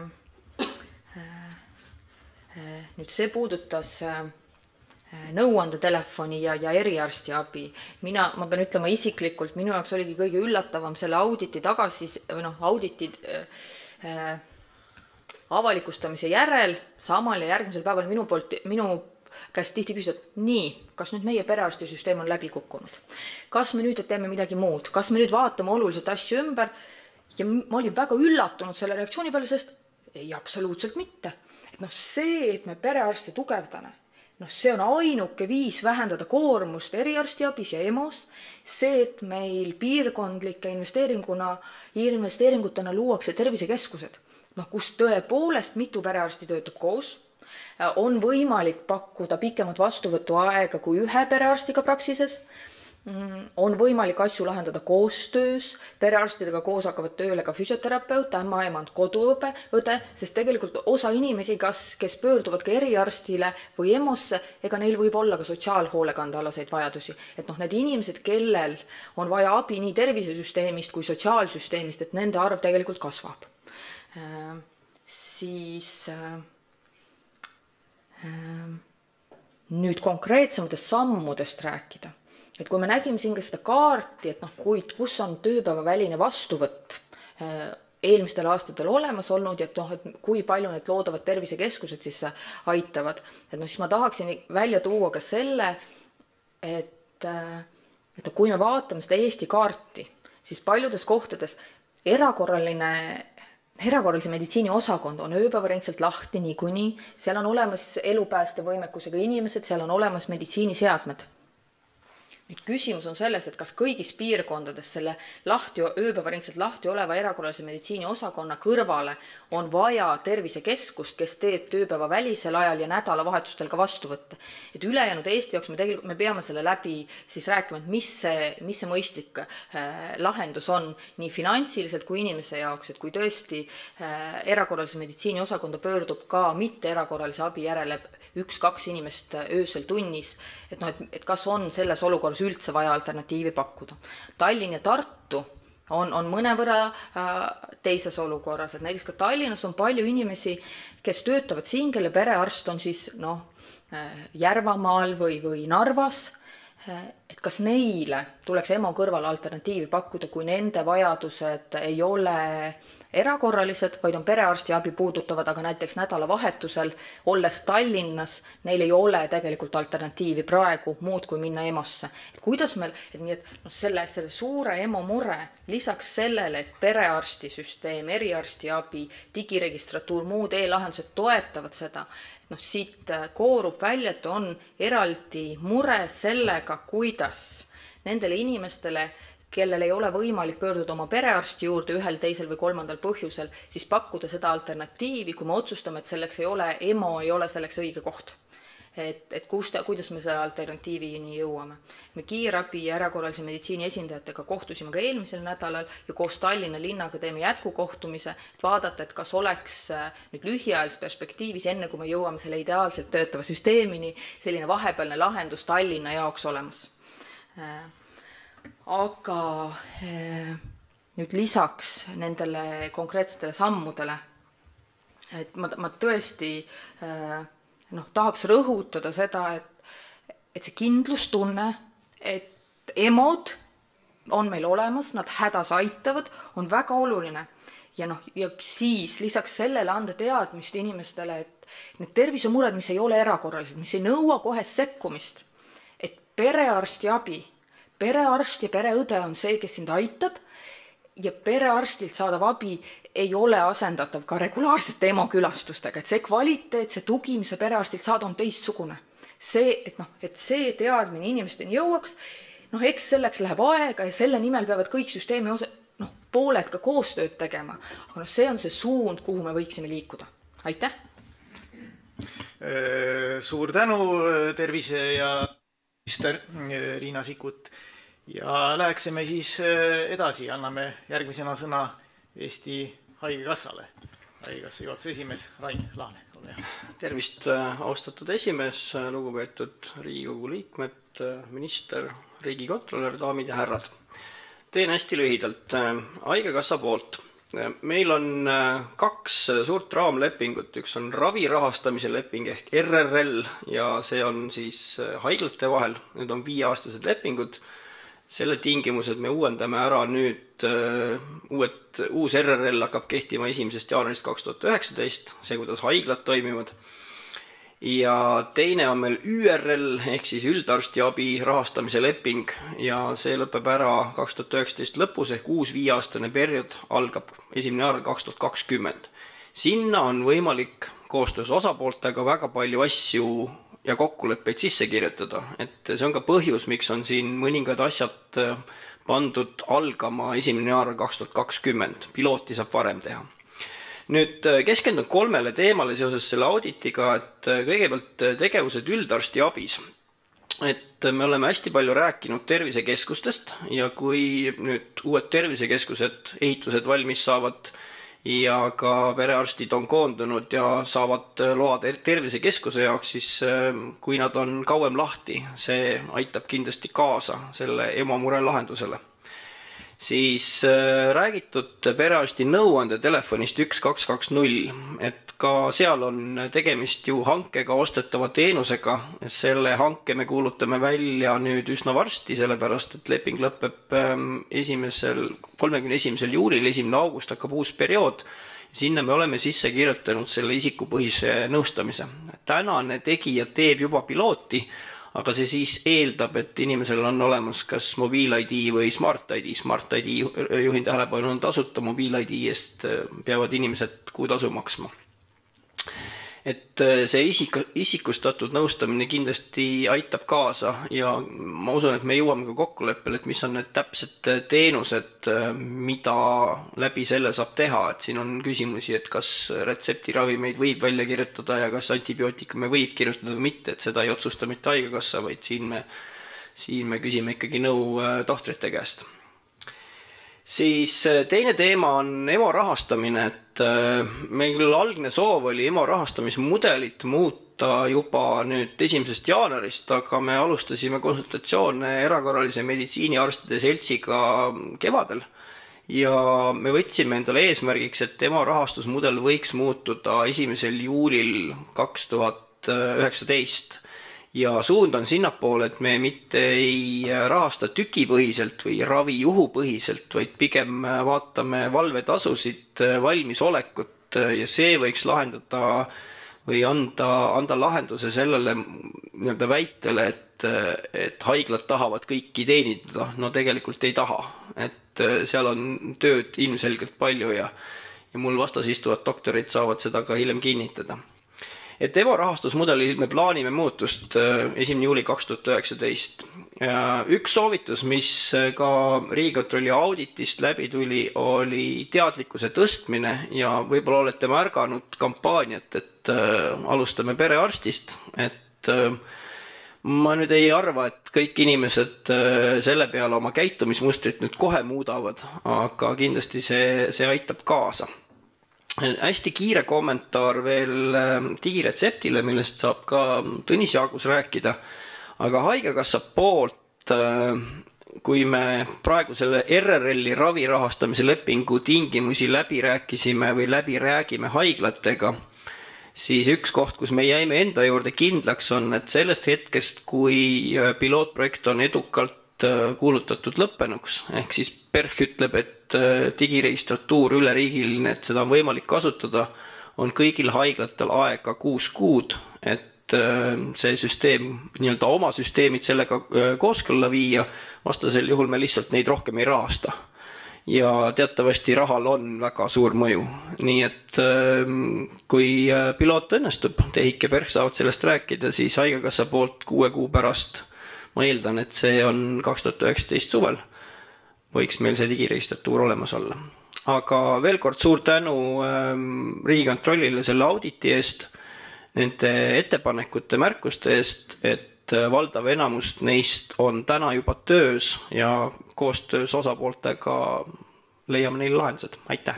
nüüd see puudutas nõuandetelefoni ja eriarstiabi. Ma pean ütlema isiklikult, minu jaoks oligi kõige üllatavam selle auditi auditi avalikustamise järel, samal ja järgmisel päeval minu käest tihti küsida, et kas nüüd meie perearstisüsteem on läbi kukkunud? Kas me nüüd teeme midagi muud? Kas me nüüd vaatame oluliselt asju ümber? Ja ma olin väga üllatunud selle reaktsiooni peale, sest ei, absoluutselt mitte. Et see, et me perearste tugevdame, see on ainuke viis vähendada koormust eriarstiabis ja EMO-s. See, et meil piirkondlike investeeringutena luuakse tervisekeskused, kus tõepoolest mitu perearsti töötab koos, on võimalik pakkuda pikemat vastuvõtuaega kui ühe perearstiga praksises, on võimalik asju lahendada koostöös, perearstidega koos hakkavad tööle ka füsioterapeut, ämmaemand, koduõde, sest tegelikult osa inimesi, kes pöörduvad ka eriarstile või EMO-sse, ega neil võib olla ka sotsiaalhoolekandealaseid vajadusi. Et need inimesed, kellel on vaja abi nii tervisesüsteemist kui sotsiaalsüsteemist, et nende arv tegelikult kasvab. Nüüd konkreetsematest sammudest rääkida. Et kui me nägime siin ka seda kaarti, et kus on tööpäevaväline vastuvõtt eelmistel aastatel olemas olnud ja et kui palju need loodavad tervisekeskused siis aitavad, siis ma tahaksin välja tuua ka selle, et kui me vaatame seda Eesti kaarti, siis paljudes kohtades erakorralise meditsiini osakond on ööpäevaringselt lahti niikuinii, seal on olemas elupääste võimekusega inimesed, seal on olemas meditsiiniseadmed. Küsimus on selles, et kas kõigis piirkondades selle ööpäevaringselt lahti oleva erakorralise meditsiini osakonna kõrvale on vaja tervisekeskust, kes teeb tööpäeva välisel ajal ja nädalavahetustel ka vastu võtta. Et ülejäänud Eesti jaoks me peame selle läbi siis rääkima, et mis see mõistlik lahendus on nii finantsiliselt kui inimese jaoks, et kui tõesti erakorralise meditsiini osakonda pöördub ka mitte erakorralise abi järele 1-2 inimest öösel tunnis, et kas on selles olukorras üldse vaja alternatiivi pakkuda. Tallinn ja Tartu on mõnevõrra teises olukorras, et näiteks ka Tallinnas on palju inimesi, kes töötavad siin, kelle perearst on siis Järvamaal või Narvas, et kas neile tuleks EMO kõrval alternatiivi pakkuda, kui nende vajadused ei ole erakorralised, vaid on perearsti abi puudutavad, aga näiteks nädalavahetusel, olles Tallinnas, neil ei ole tegelikult alternatiivi praegu muud kui minna EMO-sse. Et kuidas meil, selle suure EMO mure, lisaks sellele, et perearstisüsteem, eriarsti abi, digiregistratuur, muud e-lahendused toetavad seda, siit koorub välja, et on eraldi mure sellega, kuidas nendele inimestele, kellel ei ole võimalik pöörduda oma perearsti juurde ühel, teisel või kolmandal põhjusel, siis pakkuda seda alternatiivi, kui me otsustame, et selleks EMO ei ole selleks õige koht. Et kuidas me selle alternatiivini jõuame. Me kiirabi ja erakorralise meditsiini esindajatega kohtusime ka eelmisel nädalal ja koos Tallinna linnaga teeme jätkukohtumise, et vaadata, et kas oleks nüüd lühiajalises perspektiivis, enne kui me jõuame selle ideaalselt töötava süsteemini, selline vahepealne lahendus Tallinna jaoks olemas. Aga nüüd lisaks nendele konkreetsetele sammudele, et ma tõesti tahaks rõhutada seda, et see kindlustunne, et EMO-d on meil olemas, nad hädas aitavad, on väga oluline. Ja siis lisaks sellele anda teadmist inimestele, et need tervisemured, mis ei ole erakorralised, mis ei nõua kohe sekkumist, et perearsti abi, perearst ja pereõde on see, kes sind aitab ja perearstilt saadav abi ei ole asendatav ka regulaarsete EMO külastustega, et see kvaliteet, see tugi, mis sa perearstilt saad, on teistsugune. See, et see teadmine inimesteni jõuaks, eks selleks läheb aega ja selle nimel peavad kõik süsteemi pooled ka koostööd tegema. Aga see on see suund, kuhu me võiksime liikuda. Aitäh! Suur tänu, tervise- ja minister Riina Sikkut. Ja läheksime siis edasi, anname järgmisena sõna Eesti Haigekassale. Haigekassa juhatuse esimees Rain Laane. Tervist, austatud esimees, lugupeetud Riigikogu liikmed, minister, riigikontrolör, daamid ja härrad. Teen hästi lühidalt. Haigekassa poolt. Meil on 2 suurt raamlepingut. Üks on ravi rahastamise leping ehk RRL ja see on siis haiglate vahel. Need on 5-aastased lepingud. Selle tingimused me uuendame ära nüüd, uus RRL hakkab kehtima 1. jaanuarist 2019, see kuidas haiglad toimivad. Ja teine on meil ÜRL ehk siis üldarstiabi rahastamise leping ja see lõpeb ära 2019 lõpus ehk uus 5-aastane periood algab 1. jaanuar 2020. Sinna on võimalik koostöös osapooltega väga palju asju ja kokkuleppeid sisse kirjutada, et see on ka põhjus, miks on siin mõningad asjad pandud algama 1. jaanuar 2020. Pilooti saab varem teha. Nüüd keskendun 3 teemale seoses selle auditiga, et kõigepealt tegevused üldarstiabis. Et me oleme hästi palju rääkinud tervisekeskustest ja kui nüüd uued tervisekeskused, ehitused valmis saavad ja ka perearstid on koondunud ja saavad loa tervisekeskuse jaoks, siis kui nad on kauem lahti, see aitab kindlasti kaasa selle EMO mure lahendusele. Siis räägitud perearsti nõuande telefonist 1220, et ka seal on tegemist ju hankega ostetava teenusega. Selle hanke me kuulutame välja nüüd üsna varsti, sellepärast et leping lõpeb 31. juulil, 1. august hakkab uus periood. Sinna me oleme sisse kirjutanud selle isikupõhise nõustamise. Tänane tegija teeb juba pilooti, aga see siis eeldab, et inimesel on olemas kas mobiil-ID või Smart-ID. Smart-ID, juhin tähelepanu, on tasuta, mobiil-ID eest peavad inimesed kuutasu maksma. Et see isikustatud nõustamine kindlasti aitab kaasa ja ma usun, et me jõuame ka kokkuleppele, et mis on need täpsed teenused, mida läbi selle saab teha. Et siin on küsimusi, et kas retseptiravimeid võib välja kirjutada ja kas antibiootikume võib kirjutada või mitte, et seda ei otsusta mitte Haigekassa, vaid siin me küsime ikkagi nõu tohtrite käest. Siis teine teema on EMO rahastamine, et meil algne soov oli EMO rahastamismudelit muuta juba nüüd 1. jaanuarist, aga me alustasime konsultatsioone erakorralise meditsiiniarstide seltsiga kevadel ja me võtsime endale eesmärgiks, et EMO rahastusmudel võiks muutuda 1. juulil 2019. Ja suund on sinnapoole, et me mitte ei rahasta tükipõhiselt või ravijuhupõhiselt, vaid pigem vaatame valvetasusid, valmisolekut ja see võiks lahendada või anda lahenduse sellele väitele, et haiglad tahavad kõiki teenida. No tegelikult ei taha, et seal on tööd ilmselgelt palju ja mul vastas istuvad doktorid saavad seda ka hiljem kinnitada. Et EMO rahastusmudeli me plaanime muutust 1. juuli 2019. Üks soovitus, mis ka Riigikontrolli auditist läbi tuli, oli teadlikkuse tõstmine ja võib-olla olete märganud kampaaniat, et alustame perearstist. Et ma nüüd ei arva, et kõik inimesed selle peale oma käitumismustrit nüüd kohe muudavad, aga kindlasti see aitab kaasa. Hästi kiire kommentaar veel digiretseptile, millest saab ka Tõnis Jaagus rääkida. Aga Haigekassa poolt, kui me praegu selle RRL-i ravi rahastamise lepingu tingimusi läbi rääkisime või läbi räägime haiglatega, siis üks koht, kus me jäime enda juurde kindlaks on, et sellest hetkest, kui pilootprojekt on edukalt kuulutatud lõppenuks, ehk siis PERH ütleb, et digiregistratuur üleriigiline, et seda on võimalik kasutada, on kõigil haiglatel aega 6 kuud, et see süsteem, nii-öelda oma süsteemid sellega kooskõlla viia, vastasel juhul me lihtsalt neid rohkem ei rahasta. Ja teatavasti rahal on väga suur mõju. Nii et kui piloot õnnestub, TEHIK ja PERH saavad sellest rääkida, siis haigekassa poolt 6 kuu pärast, ma eeldan, et see on 2019 suvel, võiks meil see digiregistratuur olemas olla. Aga veel kord suur tänu Riigikontrollile selle auditi eest, nende ettepanekute märkuste eest, et valdav enamust neist on täna juba töös ja koostöös osapooltega leiame neile lahendused. Aitäh!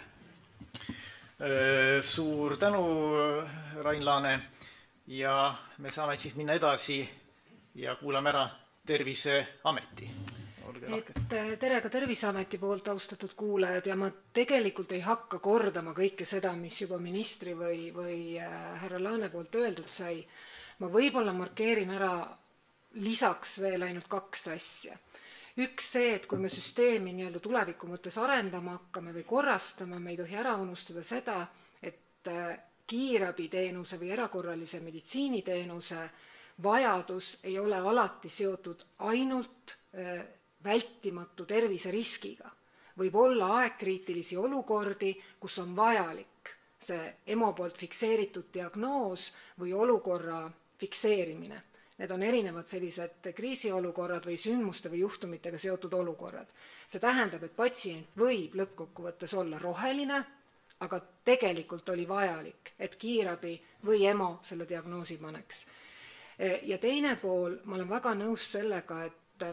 Suur tänu, Rain Laane, ja me saame siis minna edasi ja kuulame ära Terviseameti. Tere ka Terviseameti poolt, austatud kuulajad, ja ma tegelikult ei hakka kordama kõike seda, mis juba ministri või härra Laane poolt öeldud sai. Ma võib-olla markeerin ära lisaks veel ainult 2 asja. Üks see, et kui me süsteemi nii-öelda tuleviku mõttes arendama hakkame või korrastama, me ei tohi ära unustada seda, et kiirabiteenuse või erakorralise meditsiiniteenuse vajadus ei ole alati seotud ainult vältimatu terviseriskiga. Võib olla aegkriitilisi olukordi, kus on vajalik see EMO poolt fikseeritud diagnoos või olukorra fikseerimine. Need on erinevad sellised kriisiolukorrad või sündmuste või juhtumitega seotud olukorrad. See tähendab, et patsient võib lõppkokkuvõttes olla roheline, aga tegelikult oli vajalik, et kiirabi või EMO selle diagnoosi paneks. Ja teine pool, ma olen väga nõus sellega,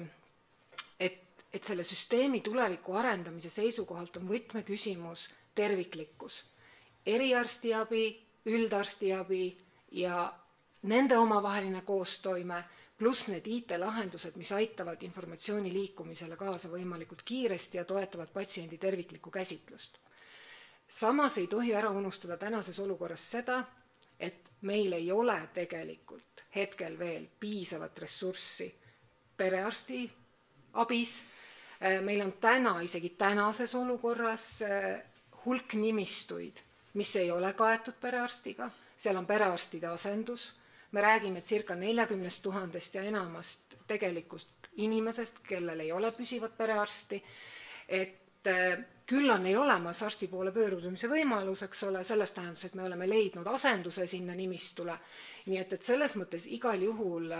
et selle süsteemi tuleviku arendamise seisukohalt on võtmeküsimus terviklikkus. Eriarstiabi, üldarstiabi ja nende omavaheline koostoime, pluss need IT-lahendused, mis aitavad informatsiooni liikumisele kaasa võimalikult kiiresti ja toetavad patsiendi terviklikku käsitlust. Samas ei tohi ära unustada tänases olukorras seda, et meil ei ole tegelikult hetkel veel piisavat ressurssi perearsti abis. Meil on isegi tänases olukorras hulk nimistuid, mis ei ole kaetud perearstiga. Seal on perearstide asendus. Me räägime circa 40 000 ja enamast tegelikust inimesest, kellel ei ole püsivat perearsti. Et küll on neil olemas arsti poole pöördumise võimalus, eks ole, selles tähendus, et me oleme leidnud asenduse sinna nimistule. Nii et selles mõttes igal juhul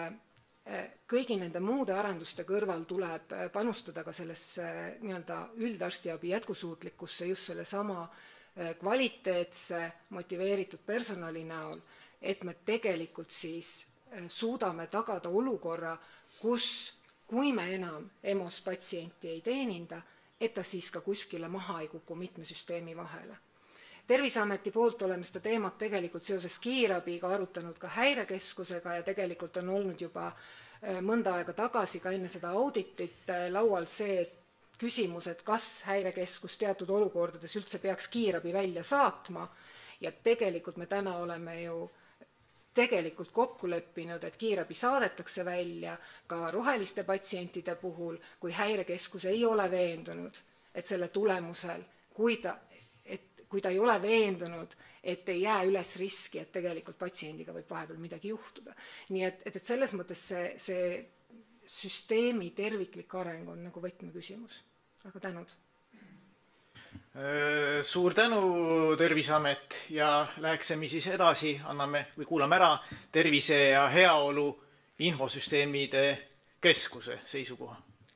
kõigi nende muude arenduste kõrval tuleb panustada ka sellesse nii-öelda üldarstiabi jätkusuutlikkusse just selle sama kvaliteetse motiveeritud personali näol, et me tegelikult siis suudame tagada olukorra, kus kui me enam EMO-s patsienti ei teeninda, et ta siis ka kuskile maha ei kuku mitme süsteemi vahele. Terviseameti poolt oleme seda teemat tegelikult seoses kiirabiga arutanud ka häirekeskusega ja tegelikult on olnud juba mõnda aega tagasi ka enne seda auditit laual see küsimus, et kas häirekeskus teatud olukordades üldse peaks kiirabi välja saatma ja tegelikult me täna oleme ju tegelikult kokku leppinud, et kiirabi saadetakse välja ka roheliste patsientide puhul, kui häirekeskus ei ole veendunud, et selle tulemusel, kui ta ei ole veendunud, et ei jää üles riski, et tegelikult patsiendiga võib vahepeal midagi juhtuda. Nii et selles mõttes see süsteemi terviklik areng on nagu võtmeküsimus. Aga tänud. Suur tänu, Terviseamet, ja läheksime siis edasi, kuulame ära Tervise ja Heaolu Infosüsteemide Keskuse seisukoha.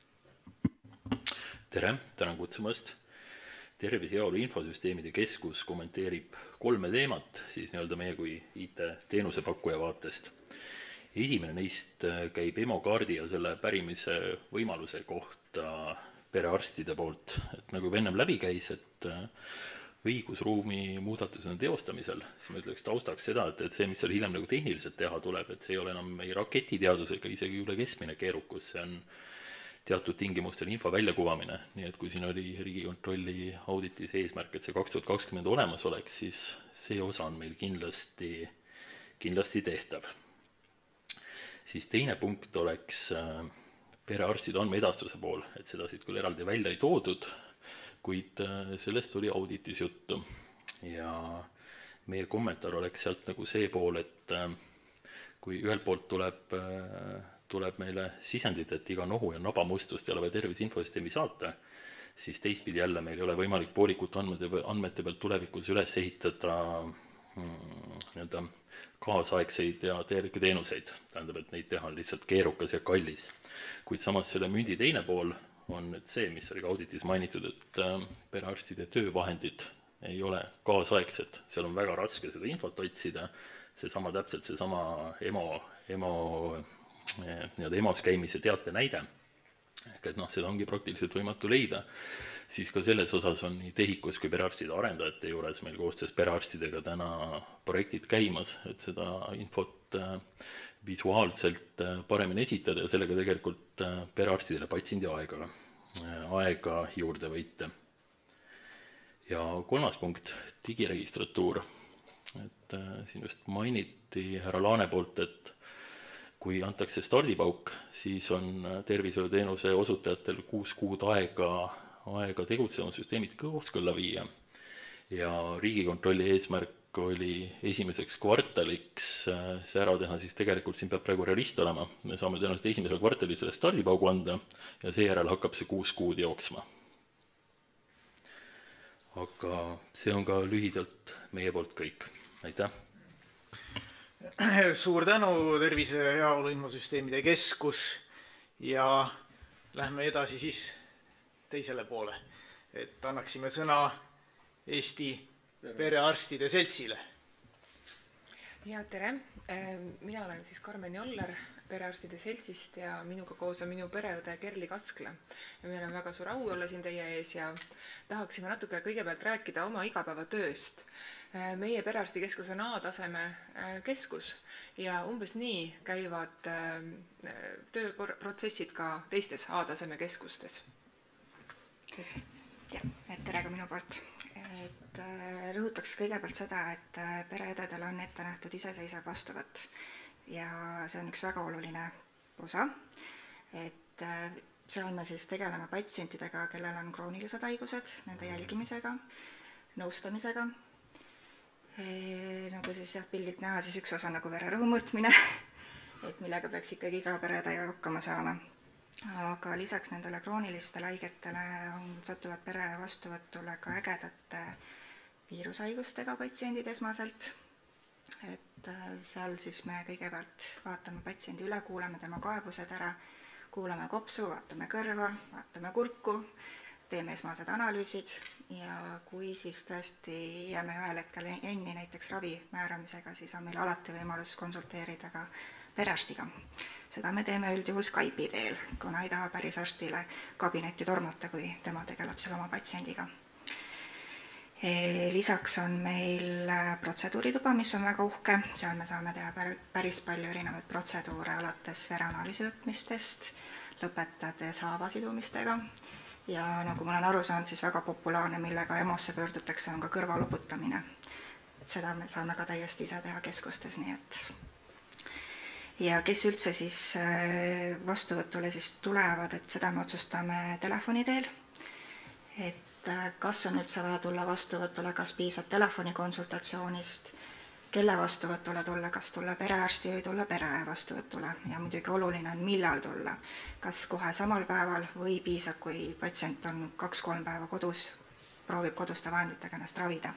Tere, tänan kutsumast. Tervise ja Heaolu Infosüsteemide Keskus kommenteerib 3 teemat siis nii-öelda meie kui IT-teenuse pakkuja vaatest. Esimene neist käib EMO-kaardi ja selle pärimise võimaluse kohta perearstide poolt. Et nagu ennem läbi käis, et õigusruumi muudatusena teostamisel, siis ma ütleks taustaks seda, et see, mis seal hiljem nagu tehniliselt teha tuleb, et see ei ole enam ei raketiteadusega isegi üle keskmine keerukus, see on teatud tingimustel info väljakuvamine, nii et kui siin oli Riigikontrolli auditis eesmärk, et see 2020 olemas oleks, siis see osa on meil kindlasti tehtav. Siis teine punkt oleks perearstide andmeedastuse pool, et seda siit küll eraldi välja ei toodud, kuid sellest oli auditis juttu. Ja meie kommentaar oleks sealt nagu see pool, et kui ühelt poolt tuleb meile sisendid, et iga nohu ja nabamustust ei ole vaja tervise infosüsteemi saata, siis teistpidi jälle meil ei ole võimalik poolikute andmete pealt tulevikus üles ehitada kaasaegseid ja täielikke teenuseid. Tähendab, et neid teha on lihtsalt keerukas ja kallis. Kuid samas selle mündi teine pool on nüüd see, mis oli ka auditis mainitud, et perearstide töövahendid ei ole kaasaegsed. Seal on väga raske seda infot otsida, täpselt seesama EMO-s käimise teate näide, ehk et seda ongi praktiliselt võimatu leida, siis ka selles osas on nii TEHIK-us kui perearstide arendajate juures meil koostöös perearstidega täna projektid käimas, et seda infot visuaalselt paremini esitada ja sellega tegelikult perearstidele patsiendi aega juurde võita. Ja kolmas punkt, digiregistratuur. Et siin just mainiti härra Laane poolt, et kui antakse stardipauk, siis on tervishoiuteenuse osutajatel 6 kuud aega tegutsema süsteemid kooskõlla viia. Ja Riigikontrolli eesmärk oli esimeseks kvartaliks see ära teha, siis tegelikult siin peab praegu realist olema. Me saame tõenäoliselt esimesel kvartalil selle stardipaugu anda ja seejärel hakkab see 6 kuud jooksma. Aga see on ka lühidalt meie poolt kõik. Aitäh! Suur tänu, Tervise ja Heaolu Infosüsteemide Keskus, ja lähme edasi siis teisele poole, et annaksime sõna Eesti Perearstide Seltsile. Ja tere, mina olen siis Karmen Joller Perearstide Seltsist ja minuga koos on minu pereõde Kerli Kaskla. Ja meil on väga suur au olla siin teie ees ja tahaksime natuke kõigepealt rääkida oma igapäevatööst. Meie perearstikeskus on A-taseme keskus ja umbes nii käivad tööprotsessid ka teistes A-taseme keskustes. Tere ka minu poolt. Rõhutaks kõigepealt seda, et pereõdedel on ette nähtud iseseisev vastuvõtt ja see on üks väga oluline osa, et seal me siis tegeleme patsientidega, kellel on kroonilised haigused, nende jälgimisega, nõustamisega. Nagu siis pildilt näha, siis üks osa nagu vererõhu mõõtmine, et millega peaks ikkagi iga pereõde hakkama saama. Aga lisaks nendele kroonilistele haigetele satuvad pere vastuvõtule ka ägedate viirushaigustega patsiendid esmaselt. Et seal siis me kõigepealt vaatame patsiendi üle, kuulame tema kaebused ära, kuulame kopsu, vaatame kõrva, vaatame kurku, teeme esmased analüüsid ja kui siis tõesti jääme ühel hetkel jänni näiteks ravi määramisega, siis on meil alati võimalus konsulteerida ka perearstiga. Seda me teeme üldjuhul Skype'i teel, kuna ei taha päris arstile kabinetti tormata, kui tema tegeleb seal oma patsiendiga. Lisaks on meil protseduurituba, mis on väga uhke. Seal me saame teha päris palju erinevaid protseduure alates vereanalüüsi võtmistest, lõpetades haavasidumistega. Ja nagu ma olen aru saanud, siis väga populaarne, millega EMO-sse pöördutakse, on ka kõrvaluputamine. Seda me saame ka täiesti ise teha keskustes, nii et... Ja kes üldse siis vastuvõtule siis tulevad, et seda me otsustame telefoni teel. Et kas on üldse vaja tulla vastuvõtule, kas piisab telefonikonsultatsioonist, kelle vastuvõtule tulla, kas tulla perearsti või tulla pereõe vastuvõtule. Ja muidugi oluline on, millal tulla. Kas kohe samal päeval või piisab, kui patsient on 2-3 päeva kodus, proovib koduste vahenditega ennast ravida.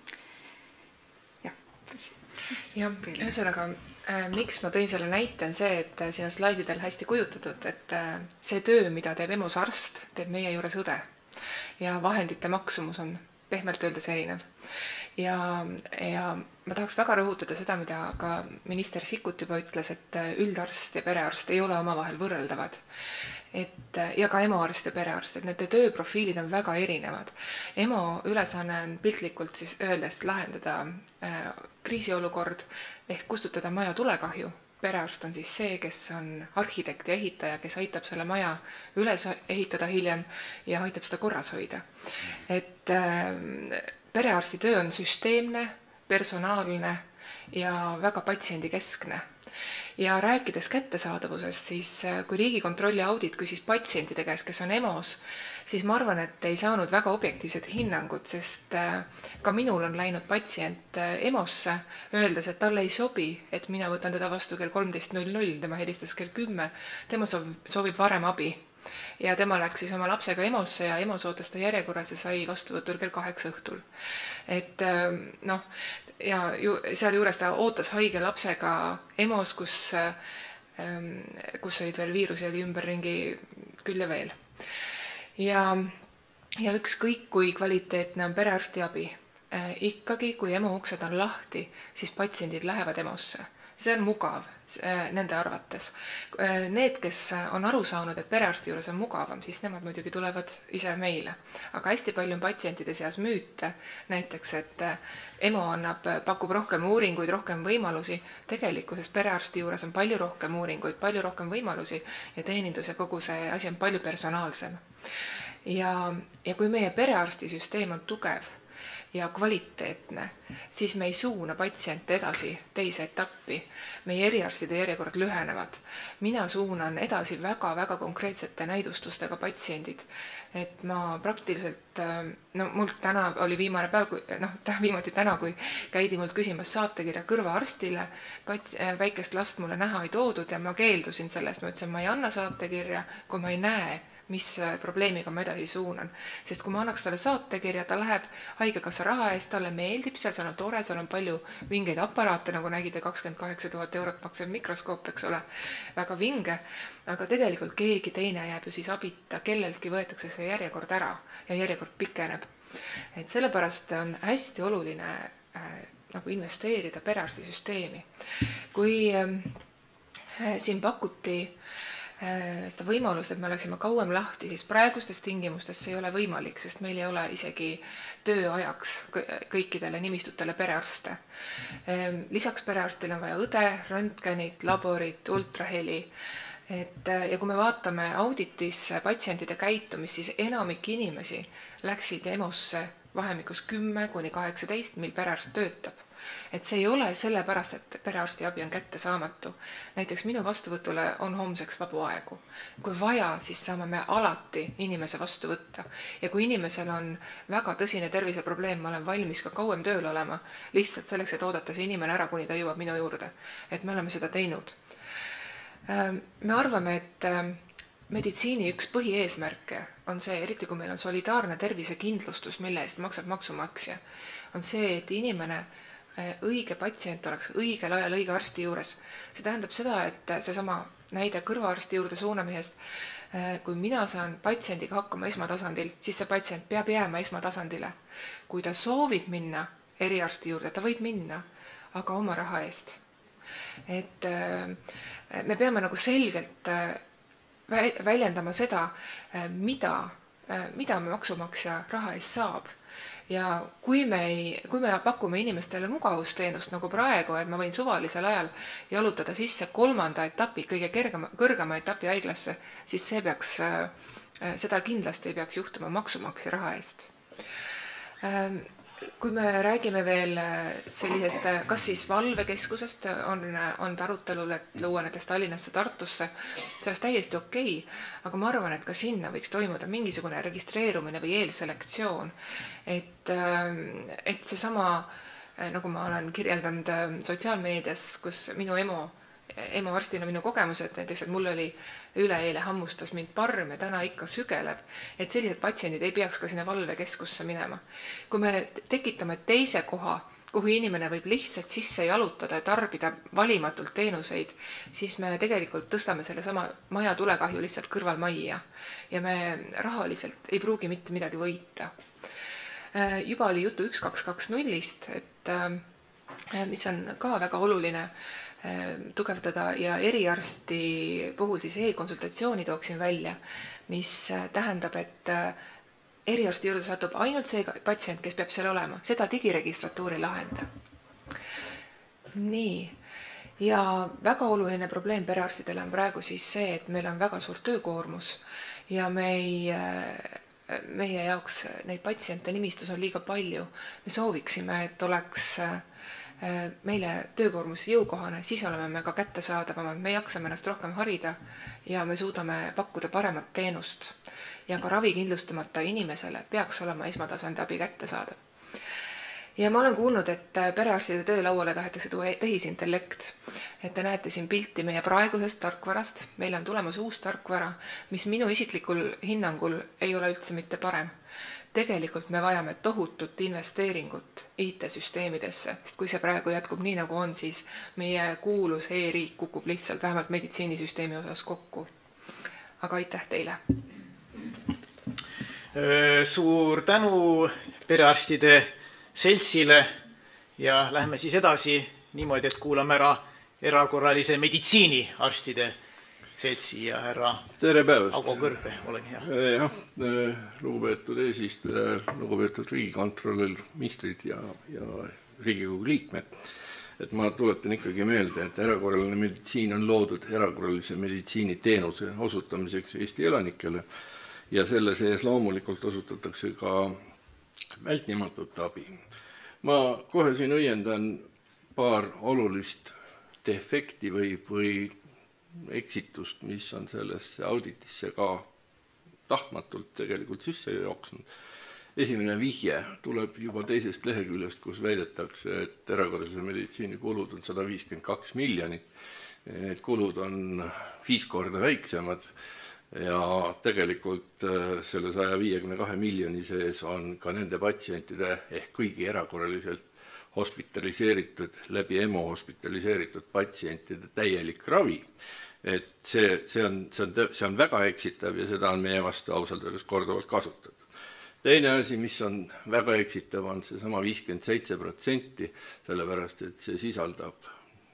Ja ühesõnaga, miks ma tõin selle näite on see, et siin on slaididel hästi kujutatud, et see töö, mida teeb EMO-s arst, teeb meie juures õde. Ja vahendite maksumus on pehmelt öeldes erinev. Ja ma tahaks väga rõhutada seda, mida ka minister Sikkut juba ütles, et üldarst ja perearst ei ole omavahel võrreldavad. Ja ka EMO-arst ja perearst, et nende tööprofiilid on väga erinevad. EMO ülesanne on piltlikult siis öeldes lahendada kriisiolukord ehk kustutada maja tulekahju perearst on siis see, kes on arhitekt ja ehitaja, kes aitab selle maja üles ehitada hiljem ja aitab seda korras hoida. Et perearsti töö on süsteemne, personaalne ja väga patsiendikeskne. Ja rääkides kättesaadavusest, siis kui Riigikontrolli audit küsis patsientide käest, kes on EMO-s, siis ma arvan, et ei saanud väga objektiivset hinnangut, sest ka minul on läinud patsient EMO-sse, öeldes, et talle ei sobi, et mina võtan teda vastu kell 13.00, tema helistas kell 10, tema soovib varem abi. Ja tema läks siis oma lapsega EMO-sse ja EMO ootas ta järjekorras ja sai vastuvõtul kell 8 õhtul. Et noh, ja seal juures ta ootas haige lapsega EMO-s, kus olid veel viirusi, oli ümberringi küll ja veel. Ja ükskõik kui kvaliteetne on perearstiabi, ikkagi kui EMO uksed on lahti, siis patsiendid lähevad EMO-sse. See on mugav nende arvates. Need, kes on aru saanud, et perearsti juures on mugavam, siis nemad muidugi tulevad ise meile. Aga hästi palju on patsientide seas müüte, näiteks, et EMO pakub rohkem uuringuid, rohkem võimalusi. Tegelikkuses perearsti juures on palju rohkem uuringuid, palju rohkem võimalusi ja teenindus ja kogu see asi on palju personaalsem. Ja kui meie perearstisüsteem on tugev ja kvaliteetne, siis me ei suuna patsiente edasi teise etappi. Meie eriarstide järjekorrad lühenevad. Mina suunan edasi väga-väga konkreetsete näidustustega patsiendid. Et ma praktiliselt, mul täna oli viimane päev, viimati täna, kui käidi mult küsimas saatekirja kõrvaarstile, väikest last mulle näha ei toodud ja ma keeldusin sellest. Ma ütlesin, ma ei anna saatekirja, kui ma ei näe, mis probleemiga ma edasi suunan. Sest kui ma annaks talle saatekirja, ta läheb haigekassa raha eest, talle meeldib, seal on tore, seal on palju vingeid aparaate, nagu nägite 28 000 eurot maksev mikroskoop, eks ole, väga vinge, aga tegelikult keegi teine jääb ju siis abita, kelleltki võetakse see järjekord ära ja järjekord pikeneb. Et sellepärast on hästi oluline nagu investeerida perearstisüsteemi. Kui siin pakuti seda võimalust, et me oleksime kauem lahti, siis praegustes tingimustes see ei ole võimalik, sest meil ei ole isegi tööajaks kõikidele nimistutele perearste. Lisaks perearstile on vaja õde, röntgenit, laborit, ultraheli. Ja kui me vaatame auditis patsientide käitumist, siis enamik inimesi läksid EMO-sse vahemikus 10–18, mil perearst töötab. Et see ei ole sellepärast, et perearsti abi on kättesaamatu. Näiteks minu vastuvõtule on homseks vabu aegu. Kui vaja, siis saame me alati inimese vastu võtta. Ja kui inimesel on väga tõsine terviseprobleem, ma olen valmis ka kauem tööl olema, lihtsalt selleks, et oodata see inimene ära, kuni ta jõuab minu juurde. Et me oleme seda teinud. Me arvame, et meditsiini üks põhieesmärke on see, eriti kui meil on solidaarne tervisekindlustus, mille eest maksab maksumaksja, on see, et inimene õige patsient oleks õigel ajal õige arsti juures. See tähendab seda, et seesama näide kõrvaarsti juurde suunamisest, kui mina saan patsiendiga hakkama esmatasandil, siis see patsient peab jääma esmatasandile. Kui ta soovib minna eriarsti juurde, ta võib minna, aga oma raha eest. Et me peame nagu selgelt väljendama seda, mida me maksumaksja raha eest saab. Ja kui me pakume inimestele mugavusteenust nagu praegu, et ma võin suvalisel ajal jalutada sisse 3. etapi, kõige kõrgema etapi haiglasse, siis seda kindlasti ei peaks juhtuma maksumaksja raha eest. Kui me räägime veel sellisest, kas siis valvekeskusest on arutelul, et luua näiteks Tallinnasse, Tartusse, see oleks täiesti okei, aga ma arvan, et ka sinna võiks toimuda mingisugune registreerumine või eelselektsioon, et seesama, nagu ma olen kirjeldanud sotsiaalmeedias, kus minu EMO arstina minu kogemused, näiteks, et mul oli üleeile hammustas mind parm ja täna ikka sügeleb, et sellised patsiendid ei peaks ka sinna valvekeskusse minema. Kui me tekitame teise koha, kuhu inimene võib lihtsalt sisse jalutada ja tarbida valimatult teenuseid, siis me tegelikult tõstame selle sama maja tulekahju lihtsalt kõrvalmajja ja me rahaliselt ei pruugi mitte midagi võita. Juba oli juttu 1220-st, mis on ka väga oluline tugevdada ja eriarsti puhul siis e-konsultatsiooni tooksin välja, mis tähendab, et eriarsti juurde satub ainult see patsient, kes peab seal olema, seda digiregistratuuri lahenda. Nii, ja väga oluline probleem perearstidele on praegu siis see, et meil on väga suur töökoormus ja meie jaoks neid patsiente nimistus on liiga palju. Me sooviksime, et oleks meile töökoormus jõukohane, siis oleme me ka kättesaadavamad, me jaksame ennast rohkem harida ja me suudame pakkuda paremat teenust. Ja ka ravi kindlustamata inimesele peaks olema esmatasandi abi kättesaadav. Ja ma olen kuulnud, et perearstide töölauale tahetakse tuua tehisintellekt. Et te näete siin pilti meie praegusest tarkvarast. Meil on tulemas uus tarkvara, mis minu isiklikul hinnangul ei ole üldse mitte parem. Tegelikult me vajame tohutut investeeringut IT-süsteemidesse, sest kui see praegu jätkub nii nagu on, siis meie kuulus e-riik kukub lihtsalt vähemalt meditsiinisüsteemi osas kokku. Aga aitäh teile! Suur tänu perearstide seltsile ja lähme siis edasi niimoodi, et kuulame ära erakorralise meditsiini arstide seltsi ja härra Tere päevast! Augo Kõrbe, olen hea. Jah, lugupeetud eesistuja, lugupeetud riigikontrolör, ministrid ja Riigikogu liikmed. Et ma tuletan ikkagi meelde, et erakorraline meditsiin on loodud erakorralise meditsiini teenuse osutamiseks Eesti elanikele ja selle sees loomulikult osutatakse ka vältimatut abi. Ma kohe siin õiendan paar olulist defekti või eksitust, mis on sellesse auditisse ka tahtmatult tegelikult sisse jooksnud. Esimene vihje tuleb juba teisest leheküljest, kus väidetakse, et erakorralise meditsiini kulud on 152 miljonit. Need kulud on 5 korda väiksemad. Ja tegelikult selle 152 miljoni sees on ka nende patsientide ehk kõigi erakorraliselt hospitaliseeritud, läbi EMO hospitaliseeritud patsientide täielik ravi. Et see on väga eksitav ja seda on meie vastu ausalt öeldes korduvalt kasutatud. Teine asi, mis on väga eksitav, on see sama 57%, sellepärast et see sisaldab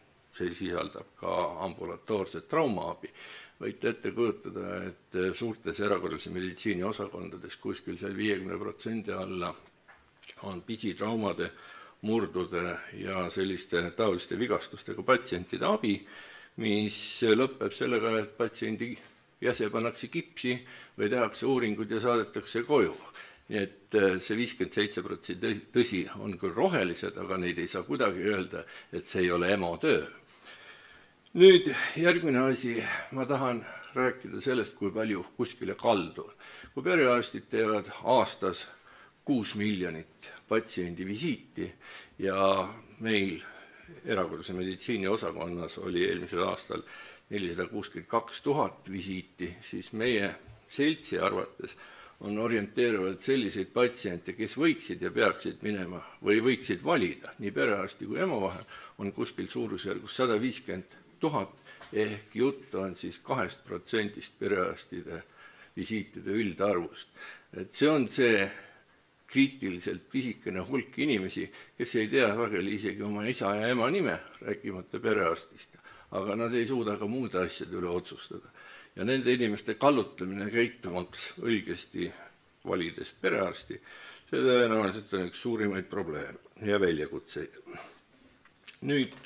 ka ambulatoorset traumaabi. Võite ette kujutada, et suurtes erakorralise meditsiini osakondades kuskil seal 50% alla on pisitraumade, murdude ja selliste taoliste vigastustega patsientide abi, mis lõpeb sellega, et patsiendi jäse pannakse kipsi või tehakse uuringud ja saadetakse koju. Nii et see 57% tõsi on küll rohelised, aga neid ei saa kuidagi öelda, et see ei ole EMO töö. Nüüd järgmine asi, ma tahan rääkida sellest, kui palju kuskile kaldu. Kui perearstid teevad aastas 6 miljonit patsiendi visiiti ja meil erakorralise meditsiini osakonnas oli eelmisel aastal 462 000 visiiti, siis meie seltsi arvates on orienteeruvalt selliseid patsiente, kes võiksid ja peaksid minema või võiksid valida nii perearsti kui EMO vahel, on kuskil suurusjärgus 150 000 ehk jutt on siis 2% perearstide visiitide üldarvust. Et see on see kriitiliselt pisikene hulk inimesi, kes ei tea sageli isegi oma isa ja ema nime, rääkimata perearstist, aga nad ei suuda ka muude asjade üle otsustada. Ja nende inimeste kallutamine käitumaks õigesti valides perearsti, see tõenäoliselt on üks suurimaid probleeme ja väljakutseid. Nüüd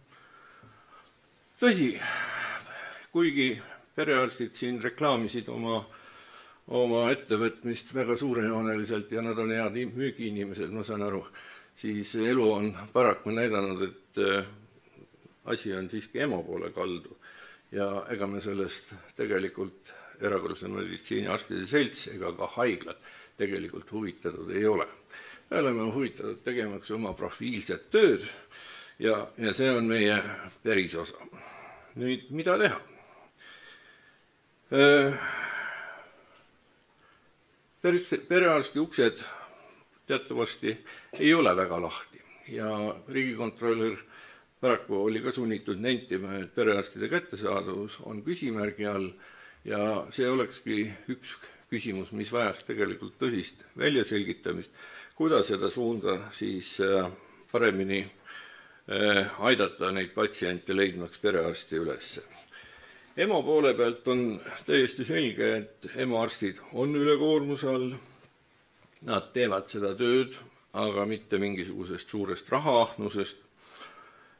tõsi, kuigi perearstid siin reklaamisid oma ettevõtmist väga suurejooneliselt ja nad on head müügiinimesed, ma saan aru, siis elu on paraku näidanud, et asi on siiski EMO poole kaldu ja ega me sellest tegelikult erakorralise meditsiini arstide selts ega ka haiglad tegelikult huvitatud ei ole. Me oleme huvitatud tegemaks oma profiilset tööd ja see on meie pärisosa. Nüüd, mida teha? Perearsti uksed teatavasti ei ole väga lahti ja riigikontrolör paraku oli ka sunnitud nentima, et perearstide kättesaadavus on küsimärgi all ja see olekski üks küsimus, mis vajaks tegelikult tõsist väljaselgitamist, kuidas seda suunda siis paremini aidata neid patsiente leidmaks perearsti ülesse. EMO poole pealt on täiesti selge, et EMO-arstid on ülekoormuse all. Nad teevad seda tööd, aga mitte mingisugusest suurest rahaahnusest.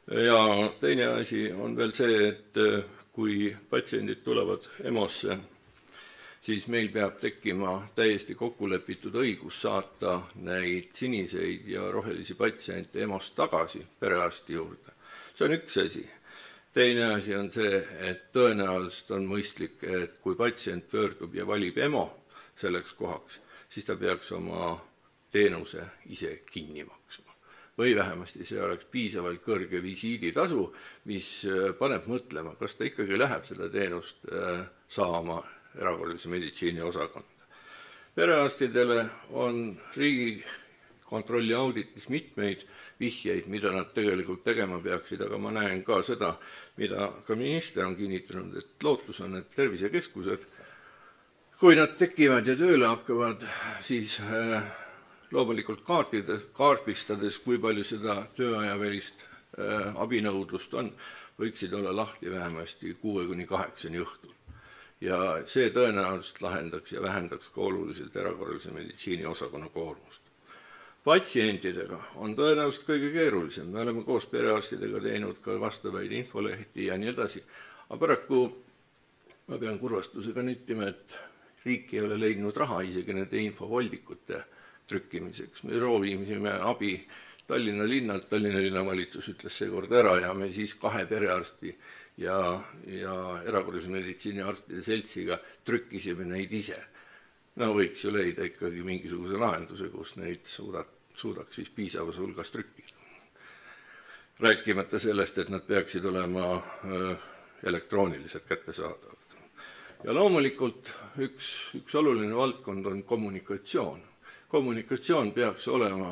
Ja teine asi on veel see, et kui patsiendid tulevad EMO-sse, siis meil peab tekkima täiesti kokkulepitud õigus saata neid siniseid ja rohelisi patsiente EMO-st tagasi perearsti juurde. See on üks asi. Teine asi on see, et tõenäoliselt on mõistlik, et kui patsient pöördub ja valib EMO selleks kohaks, siis ta peaks oma teenuse ise kinni maksma. Või vähemasti see oleks piisavalt kõrge visiiditasu, mis paneb mõtlema, kas ta ikkagi läheb seda teenust saama erakorralise meditsiini osakonda. Perearstidele on Riigikontrolli auditis mitmeid vihjeid, mida nad tegelikult tegema peaksid, aga ma näen ka seda, mida ka minister on kinnitanud, et lootus on, et tervisekeskused, kui nad tekivad ja tööle hakkavad, siis loomulikult kaardistades, kui palju seda tööajavälist abinõudlust on, võiksid olla lahti vähemasti 6-8 õhtul. Ja see tõenäoliselt lahendaks ja vähendaks ka oluliselt erakorralise meditsiini osakonna koormust. Patsientidega on tõenäoliselt kõige keerulisem. Me oleme koos perearstidega teinud ka vastavaid infolehti ja nii edasi. Aga paraku ma pean kurvastusega nentima, et riik ei ole leidnud raha isegi nende infovoldikute trükkimiseks. Me roovisime abi Tallinna linnalt, Tallinna linnavalitsus ütles seekord ära ja me siis 2 perearsti ja erakorralise meditsiini arstide seltsiga trükkisime neid ise. No võiks ju leida ikkagi mingisuguse lahenduse, kus neid suudaks siis piisavas hulgas trükkida. Rääkimata sellest, et nad peaksid olema elektrooniliselt kättesaadavad. Ja loomulikult üks oluline valdkond on kommunikatsioon. Kommunikatsioon peaks olema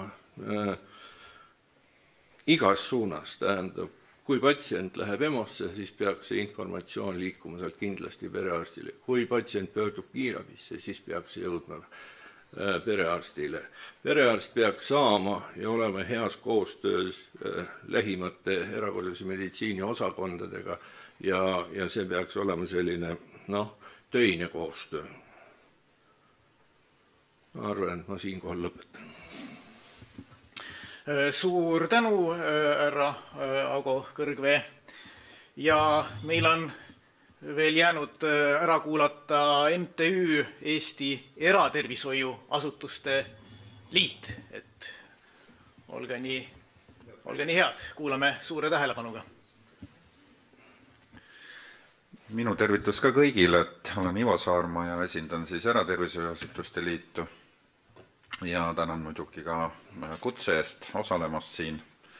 igas suunas, tähendab, kui patsient läheb EMO-sse, siis peaks see informatsioon liikuma sealt kindlasti perearstile. Kui patsient pöördub kiirabisse, siis peaks see jõudma perearstile. Perearst peaks saama ja olema heas koostöös lähimate erakorralise meditsiini osakondadega ja see peaks olema selline töine koostöö. Ma arvan, et ma siinkohal lõpetan. Suur tänu, härra Ago Kõrgvee. Ja meil on veel jäänud ära kuulata MTÜ Eesti Eratervishoiuasutuste Liit. Et olge nii head, kuulame suure tähelepanuga. Minu tervitus ka kõigile, et olen Ivo Saarma ja esindan siis Eratervishoiuasutuste Liitu. Ja tänan muidugi ka kutse eest osalemast siin.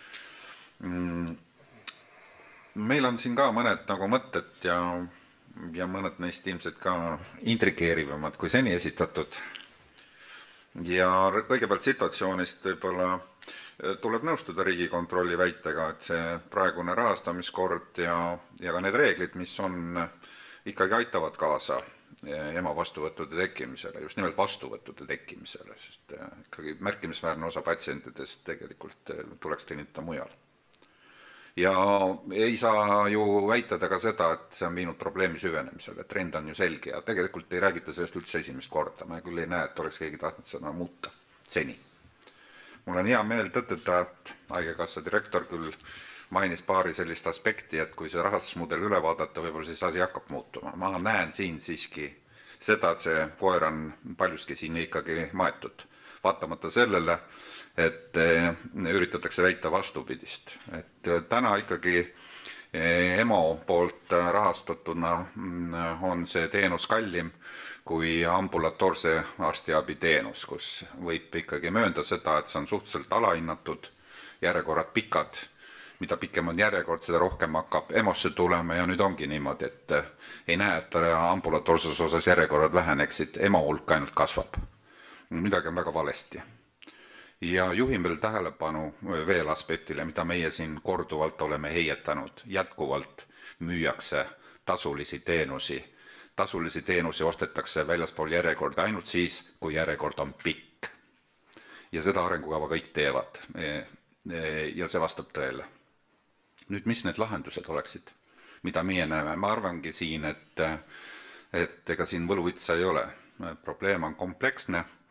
Meil on siin ka mõned mõtted ja mõned neist ilmselt ka intrigeerivamad kui seni esitatud. Ja kõigepealt situatsioonist võib-olla tuleb nõustuda Riigikontrolli väitega, et see praegune rahastamiskord ja ka need reeglid, mis on, ikkagi aitavad kaasa EMO vastuvõttude tekkimisele, just nimelt vastuvõttude tekkimisele, sest ikkagi märkimisväärne osa patsientidest tegelikult tuleks teenida mujal. Ja ei saa ju väitada ka seda, et see on viinud probleemi süvenemisele, trend on ju selge ja tegelikult ei räägita sellest üldse esimest korda, ma küll ei näe, et oleks keegi tahtnud seda muuta seni. Mul on hea meel tõdeda, et Haigekassa direktor küll mainis paari sellist aspekti, et kui see rahastusmudel üle vaadata, võib-olla siis asi hakkab muutuma. Ma näen siin siiski seda, et see koer on paljuski siin ikkagi maetud. Vaatamata sellele, et üritatakse väita vastupidist. Et täna ikkagi EMO poolt rahastatuna on see teenus kallim kui ambulatoorse arstiabi teenus, kus võib ikkagi möönda seda, et see on suhteliselt alahinnatud, järjekorrad pikad. Mida pikem on järjekord, seda rohkem hakkab EMO-sse tulema ja nüüd ongi niimoodi, et ei näe, et ambulatoorses osas järjekorrad väheneksid, EMO hulk ainult kasvab. Midagi on väga valesti. Ja juhin veel tähelepanu veel aspektile, mida meie siin korduvalt oleme heietanud. Jätkuvalt müüakse tasulisi teenusi. Tasulisi teenusi ostetakse väljaspool järjekorda ainult siis, kui järjekord on pikk. Ja seda arengukava kõik teevad. Ja see vastab tõele. Nüüd, mis need lahendused oleksid, mida meie näeme? Ma arvangi siin, et ega siin võluvitsa ei ole. Probleem on kompleksne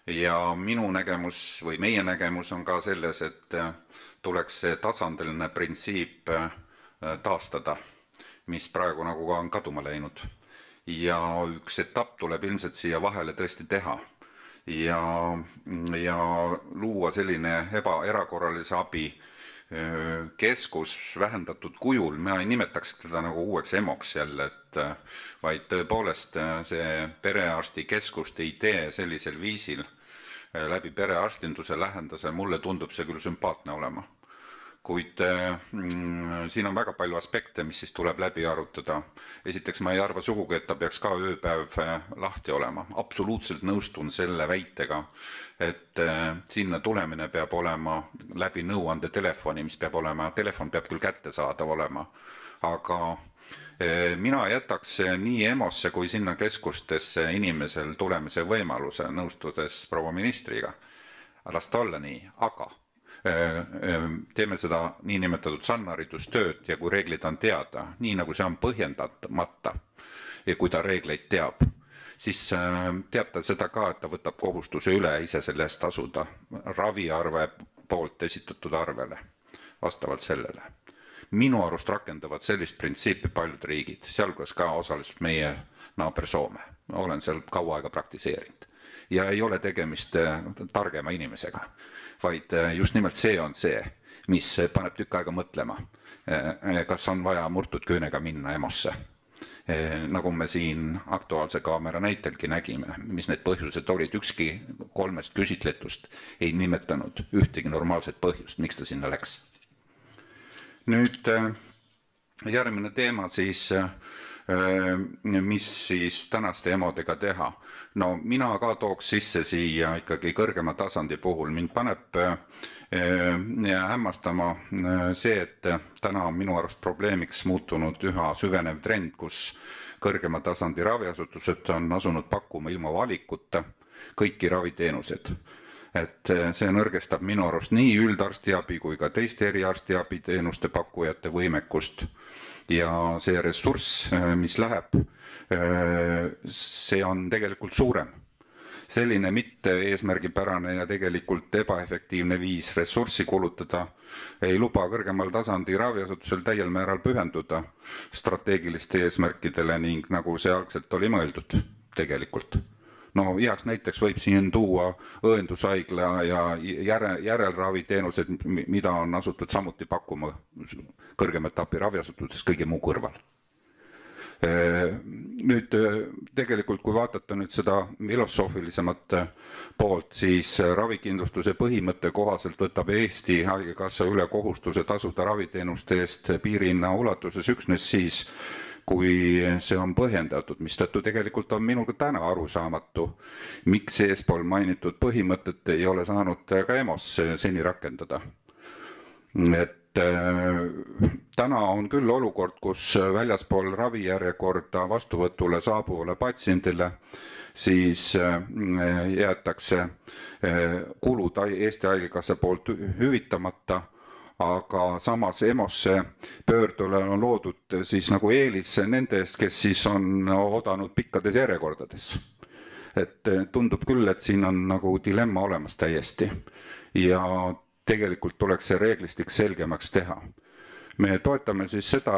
ja minu nägemus või meie nägemus on ka selles, et tuleks see tasandiline printsiip taastada, mis praegu nagu ka on kaduma läinud. Ja üks etapp tuleb ilmselt siia vahele tõesti teha ja luua selline erakorralise abi keskus vähendatud kujul. Ma ei nimetaks teda nagu uueks EMO-ks jälle, vaid tõepoolest see perearsti keskuste idee sellisel viisil läbi perearstinduse lähendase, mulle tundub see küll sümpaatne olema. Kuid siin on väga palju aspekte, mis siis tuleb läbi arutada. Esiteks ma ei arva sugugi, et ta peaks ka ööpäev lahti olema. Absoluutselt nõustun selle väitega, et sinna tulemine peab olema läbi nõuande telefoni, mis peab olema, telefon peab küll kättesaadav olema, aga mina jätaks nii EMO-sse kui sinna keskustesse inimesel tulemise võimaluse, nõustudes proua ministriga. Las ta olla nii, aga teeme seda niinimetatud sannharidustööd ja kui reeglid on teada, nii nagu see on põhjendamata ja kui ta reegleid teab, siis teab ta seda ka, et ta võtab kohustuse üle ise selle eest tasuda raviarve poolt esitatud arvele vastavalt sellele. Minu arust rakendavad sellist printsiipi paljud riigid, sealhulgas ka osaliselt meie naaber Soome. Olen seal kaua aega praktiseerinud ja ei ole tegemist targema inimesega, vaid just nimelt see on see, mis paneb tükk aega mõtlema, kas on vaja murtud küünega minna EMO-sse. Nagu me siin Aktuaalse kaamera näitelgi nägime, mis need põhjused olid, ükski 3 küsitletust ei nimetanud ühtegi normaalset põhjust, miks ta sinna läks. Nüüd järgmine teema siis, mis siis tänaste EMO-dega teha. No mina ka tooks sisse siia ikkagi kõrgema tasandi puhul. Mind paneb hämmastama see, et täna on minu arust probleemiks muutunud üha süvenev trend, kus kõrgema tasandi raviasutused on asunud pakkuma ilma valikuta kõiki raviteenused. Et see nõrgestab minu arust nii üldarstiabi kui ka teiste eriarstiabi teenuste pakkujate võimekust. Ja see ressurss, mis läheb, see on tegelikult suurem. Selline mitte eesmärgipärane ja tegelikult ebaefektiivne viis ressurssi kulutada ei luba kõrgemal tasandi raviasutusel täiel määral pühenduda strateegiliste eesmärkidele ning nagu see algselt oli mõeldud tegelikult. No heaks näiteks võib siin tuua õendushaigla ja järelraviteenused, mida on asutud samuti pakkuma kõrgema etapi raviasutuses kõige muu kõrval. Nüüd tegelikult, kui vaadata nüüd seda filosoofilisemat poolt, siis ravikindlustuse põhimõtte kohaselt võtab Eesti Haigekassa üle kohustuse tasuda raviteenuste eest piirhinna ulatuses üksnes siis, kui see on põhjendatud, mis tõttu tegelikult on minuga täna arusaamatu, miks eespool mainitud põhimõtet ei ole saanud ka EMO-s seni rakendada. Et täna on küll olukord, kus väljaspool ravijärjekorda vastuvõtule saabuvale patsiendile siis jäetakse kulud Eesti Haigekassa poolt hüvitamata, aga samas EMO-sse pöördule on loodud siis nagu eelis nende eest, kes siis on odanud pikkades järjekordades. Et tundub küll, et siin on nagu dilemma olemas täiesti ja tegelikult tuleks see reeglistik selgemaks teha. Me toetame siis seda,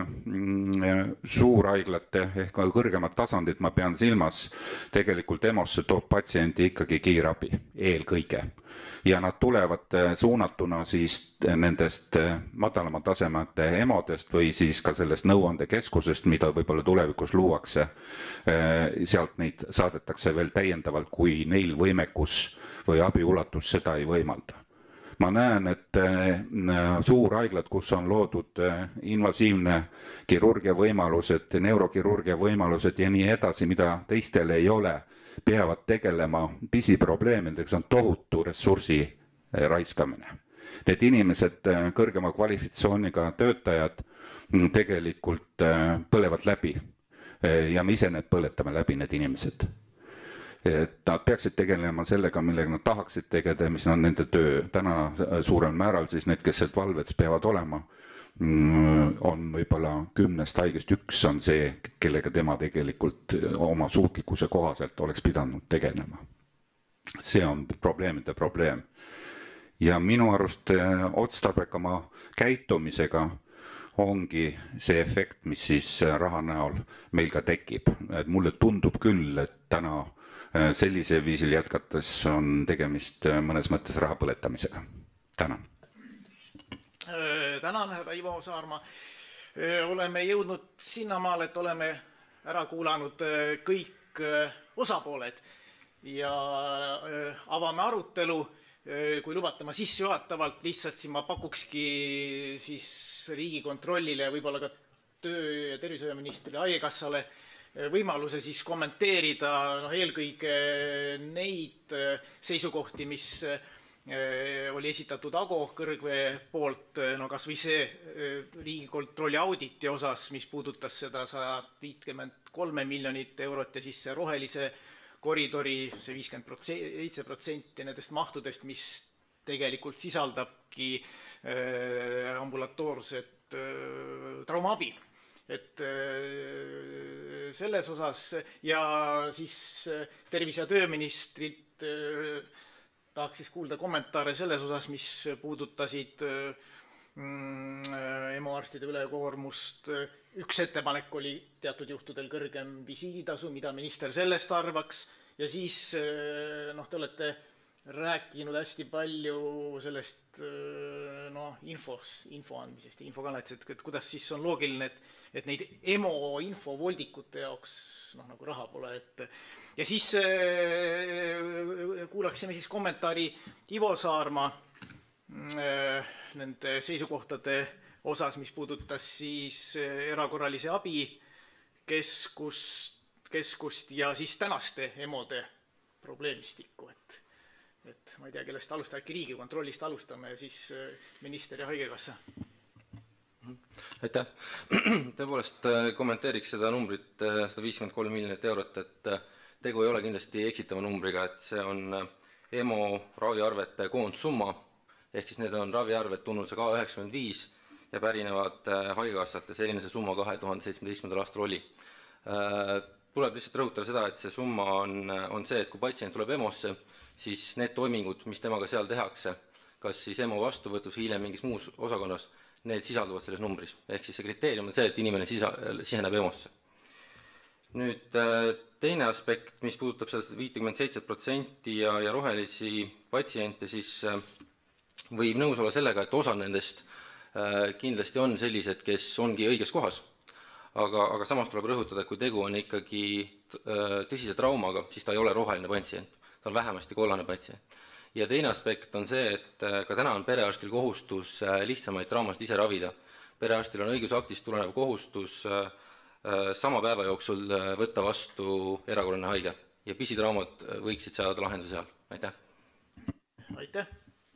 et suurhaiglate ehk kõrgemad tasandid, ma pean silmas, tegelikult EMO-sse toob patsiendi ikkagi kiirabi eelkõige. Ja nad tulevad suunatuna siis nendest madalama tasemete EMO-dest või siis ka sellest nõuandekeskusest, mida võib-olla tulevikus luuakse. Sealt neid saadetakse veel täiendavalt, kui neil võimekus või abiulatus seda ei võimalda. Ma näen, et suurhaiglad, kus on loodud invasiivne kirurgia võimalused, neurokirurgia võimalused ja nii edasi, mida teistele ei ole, peavad tegelema pisiprobleemideks, on tohutu ressursi raiskamine. Need inimesed, kõrgema kvalifikatsiooniga töötajad, tegelikult põlevad läbi ja me ise need põletame läbi, need inimesed. Et nad peaksid tegelema sellega, millega nad tahaksid tegeleda, mis on nende töö. Täna suurel määral siis need, kes sealt valvedes peavad olema, on võib-olla 10 haigest 1 on see, kellega tema tegelikult oma suutlikkuse kohaselt oleks pidanud tegelema. see on probleemide probleem. Ja minu arust otstarbekama käitumisega ongi see efekt, mis siis raha näol meil ka tekib. Et mulle tundub küll, et täna sellise viisil jätkates on tegemist mõnes mõttes raha põletamisega. Tänan. Tänan, härra Ivo Saarma. Oleme jõudnud sinnamaal, et oleme ära kuulanud kõik osapooled ja avame arutelu. Kui lubate, ma sissejuhatavalt lihtsalt siin ma pakukski siis Riigikontrollile ja võib-olla ka töö- ja tervishoiuministrile Haigekassale võimaluse siis kommenteerida eelkõige neid seisukohti, mis oli esitatud Ago Kõrgvee poolt, kas või see Riigikontrolli auditi osas, mis puudutas seda 153 miljonit eurot ja siis see rohelise koridori, see 57% nendest mahtudest, mis tegelikult sisaldabki ambulatoorset traumaabi. Et selles osas ja siis tervise- ja tööministrilt tahaks siis kuulda kommentaare selles osas, mis puudutasid EMO-arstide ülekoormust. Üks ettepanek oli teatud juhtudel kõrgem visiiditasu, mida minister sellest arvaks. Ja siis te olete rääkinud hästi palju sellest info andmisest ja infokanalitest, et kuidas siis on loogiline, et neid EMO infovoldikute jaoks nagu raha pole. Ja siis kuulaksime siis kommentaari Ivo Saarma nende seisukohtade osas, mis puudutas siis erakorralise abi keskust ja siis tänaste EMO-de probleemistikku. Et ma ei tea, kellest alustada, äkki Riigikontrollist alustame ja siis minister ja Haigekassa. Aitäh. Tõepoolest kommenteeriks seda numbrit 153 miljonit eurot, et tegu ei ole kindlasti eksitava numbriga, et see on EMO raviarvete koondsumma, ehk siis need on raviarved tunnuse K95 ja pärinevad Haigekassalt ja selline see summa 2017. aastal oli. Tuleb lihtsalt rõhutada seda, et see summa on see, et kui patsient tuleb EMO-sse, siis need toimingud, mis temaga seal tehakse, kas siis EMO vastuvõtus hiljem mingis muus osakonnas, need sisalduvad selles numbris. Ehk siis see kriteerium on see, et inimene siseneb EMO-sse. Nüüd teine aspekt, mis puudutab sellest 57% ja rohelisi patsiente, siis võib nõus olla sellega, et osa nendest kindlasti on sellised, kes ongi õiges kohas. Aga samas tuleb rõhutada, et kui tegu on ikkagi tõsise traumaga, siis ta ei ole roheline patsient, ta on vähemasti kollane patsient. Ja teine aspekt on see, et ka täna on perearstil kohustus lihtsamaid traumasid ise ravida. Perearstil on õigusaktist tulenev kohustus sama päeva jooksul võtta vastu erakorraline haige ja pisitraumad võiksid saada lahenduse seal. Aitäh! Aitäh!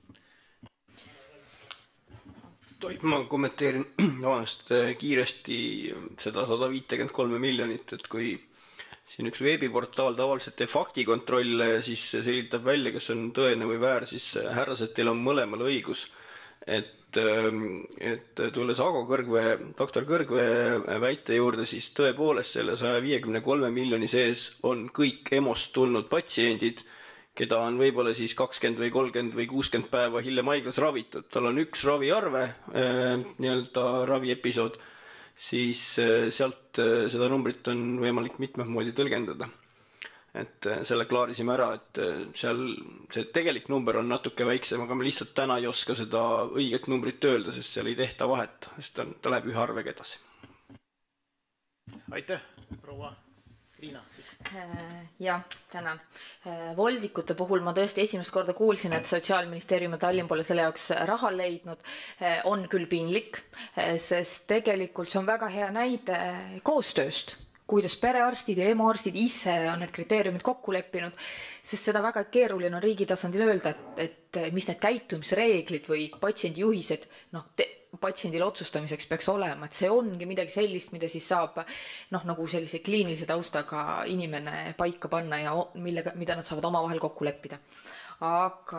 Ma kommenteerin kiiresti seda 153 miljonit, et kui siin üks veebiportaal tavaliselt teeb faktikontrolle ja siis selgitab välja, kas on tõene või väär, siis härrased, teil on mõlemal õigus. Et tulles Ago Kõrgvee, doktor Kõrgvee väite juurde, siis tõepoolest selle 153 miljoni sees on kõik EMO-st tulnud patsiendid, keda on võib-olla siis 20 või 30 või 60 päeva hiljem haiglas ravitud. Tal on üks raviarve, nii-öelda raviepisood, siis sealt seda numbrit on võimalik mitmed moodi tõlgendada. Et selle klaarisime ära, et seal see tegelik number on natuke väiksem, aga me lihtsalt täna ei oska seda õiget numbrit öelda, sest seal ei tehta vahet, sest ta läheb ühe arvega edasi. Aitäh, proua Riina. Jah, tänan. Voldikute puhul ma tõesti esimest korda kuulsin, et Sotsiaalministeerium ja Tallinn pole selle jaoks raha leidnud. On küll piinlik, sest tegelikult see on väga hea näide koostööst, kuidas perearstid ja EMO-arstid ise on need kriteeriumid kokku leppinud, sest seda väga keeruline on riigi tasandil öelda, et mis need käitumisreeglid või patsiendijuhised patsiendile otsustamiseks peaks olema, et see ongi midagi sellist, mida siis saab nagu sellise kliinilise taustaga inimene paika panna ja mida nad saavad omavahel kokku leppida. Aga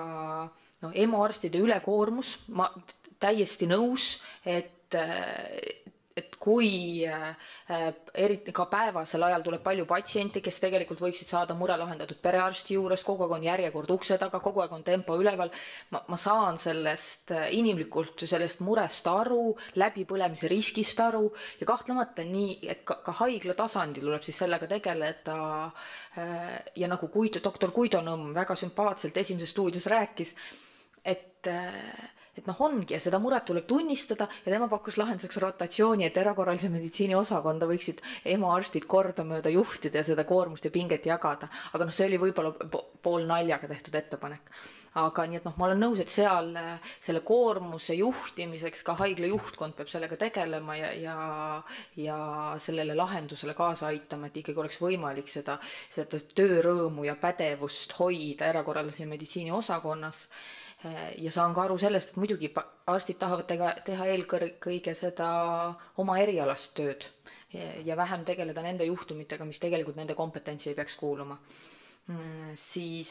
EMO-arstide ülekoormus, ma täiesti nõus, et kui eriti ka päevasel ajal tuleb palju patsiente, kes tegelikult võiksid saada mure lahendatud perearsti juures, kogu aeg on järjekord ukse taga, kogu aeg on tempo üleval. Ma saan sellest inimlikult sellest murest aru, läbipõlemise riskist aru ja kahtlemata nii, et ka haigla tasandil tuleb siis sellega tegeleda. Ja nagu doktor Guido Nõmm väga sümpaatselt esimeses stuudios rääkis, et ongi ja seda muret tuleb tunnistada ja tema pakkus lahenduseks rotatsiooni, et erakorralise meditsiini osakonda võiksid EMO-arstid kordamööda juhtida ja seda koormust ja pinget jagada. Aga see oli võib-olla pool naljaga tehtud ettepanek. Aga nii, et ma olen nõus, et seal selle koormuse juhtimiseks ka haigla juhtkond peab sellega tegelema ja sellele lahendusele kaasa aitama, et ikkagi oleks võimalik seda töörõõmu ja pädevust hoida erakorralise meditsiini osakonnas. Ja saan ka aru sellest, et muidugi arstid tahavad teha eelkõige seda oma erialast tööd ja vähem tegeleda nende juhtumitega, mis tegelikult nende kompetentsi ei peaks kuuluma. Siis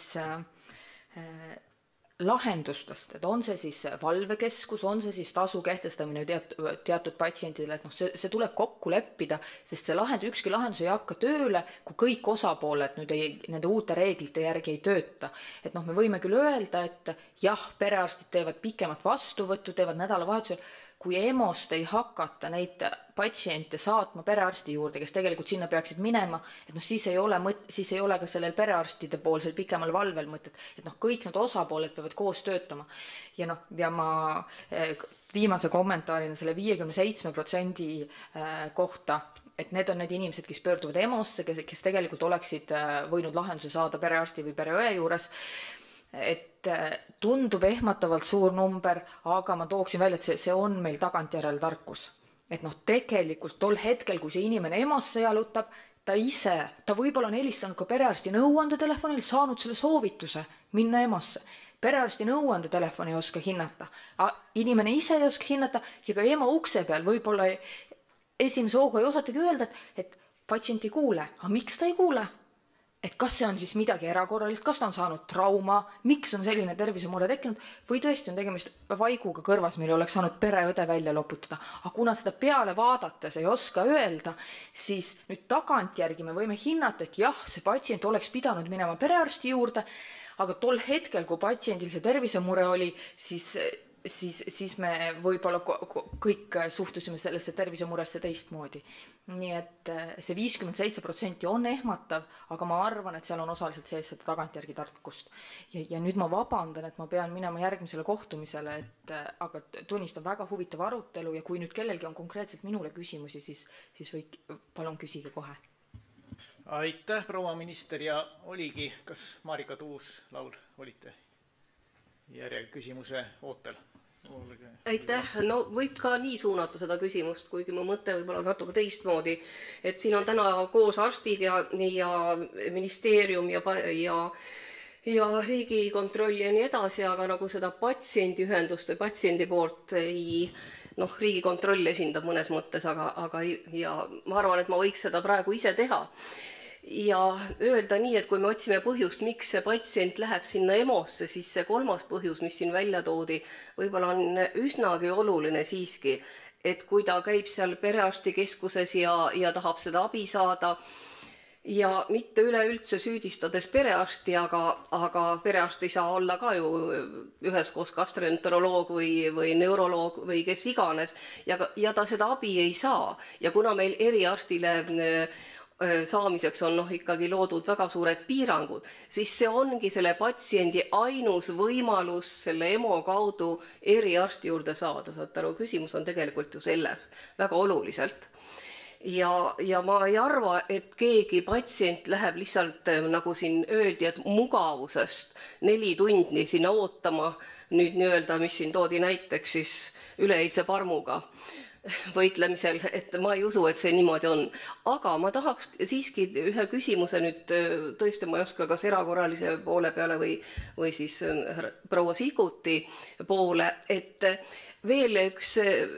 lahendustest, et on see siis valvekeskus, on see siis tasu kehtestamine teatud patsientidele, et see tuleb kokku leppida, sest see ükski lahendus ei hakka tööle, kui kõik osapooled nende uute reeglite järgi ei tööta. Et me võime küll öelda, et jah, perearstid teevad pikemat vastuvõttu, teevad nädalavahetusel, kui EMO-st ei hakata neid patsiente saatma perearsti juurde, kes tegelikult sinna peaksid minema, et siis ei ole ka sellel perearstide poolsel pikemal valvel mõtet, et kõik need osapooled peavad koos töötama. Ja ma viimase kommentaarina selle 57% kohta, et need on need inimesed, kes pöörduvad EMO-sse, kes tegelikult oleksid võinud lahenduse saada perearsti või pereõe juures, et tundub ehmatavalt suur number, aga ma tooksin välja, et see on meil tagantjärele tarkus. Et tegelikult tol hetkel, kui see inimene EMO-sse jalutab, ta võib-olla on helistanud ka perearsti nõuandetelefonil, saanud selle soovituse minna EMO-sse. Perearsti nõuandetelefoni ei oska hinnata, inimene ise ei oska hinnata ja ka EMO ukse peal võib-olla esimese hooga ei osatagi öelda, et patsient ei kuule. Aga miks ta ei kuule? Et kas see on siis midagi erakorralist, kas ta on saanud trauma, miks on selline tervisemure tekkinud või tõesti on tegemist vaiguga kõrvas, mille oleks saanud pereõde välja loputada. Aga kuna seda peale vaadates ei oska öelda, siis nüüd tagantjärgi me võime hinnata, et jah, see patsient oleks pidanud minema perearsti juurde, aga tol hetkel, kui patsiendil see tervisemure oli, siis me võib-olla kõik suhtusime sellesse tervisemuresse teistmoodi. Nii et see 57% on ehmatav, aga ma arvan, et seal on osaliselt sees seda tagantjärgi tarkust. Ja nüüd ma vabandan, et ma pean minema järgmisele kohtumisele, aga tunnistan väga huvitav arutelu ja kui nüüd kellelgi on konkreetselt minule küsimusi, siis palun küsige kohe. Aitäh, proua minister, ja oligi, kas Marika Tuus-Laul olite järjeküsimuse ootel? Aitäh, no võib ka nii suunata seda küsimust, kuigi mu mõte võib-olla natuke teistmoodi, et siin on täna koos arstid ja ministeerium ja Riigikontroll ja nii edasi, aga nagu seda patsiendiühendust või patsiendi poolt Riigikontroll esindab mõnes mõttes, aga ja ma arvan, et ma võiks seda praegu ise teha. Ja öelda nii, et kui me otsime põhjust, miks see patsient läheb sinna EMO-sse, siis see kolmas põhjus, mis siin välja toodi, võib-olla on üsnagi oluline siiski, et kui ta käib seal perearstikeskuses ja tahab seda abi saada ja mitte üleüldse süüdistades perearsti, aga perearst ei saa olla ka ju üheskoos gastroenteroloog või neuroloog või kes iganes ja ta seda abi ei saa ja kuna meil eriarstile saamiseks on ikkagi loodud väga suured piirangud, siis see ongi selle patsiendi ainus võimalus selle EMO kaudu eriarsti juurde saada. Saate aru, küsimus on tegelikult ju selles väga oluliselt. Ja ma ei arva, et keegi patsient läheb lihtsalt, nagu siin öeldi, et mugavusest 4 tundi sinna ootama, nüüd nii-öelda, mis siin toodi näiteks siis üleeilse parmuga võitlemisel, et ma ei usu, et see niimoodi on. Aga ma tahaks siiski ühe küsimuse nüüd, tõesti ma ei oska kas erakorralise poole peale või siis proua Sikkuti poole, et veel üks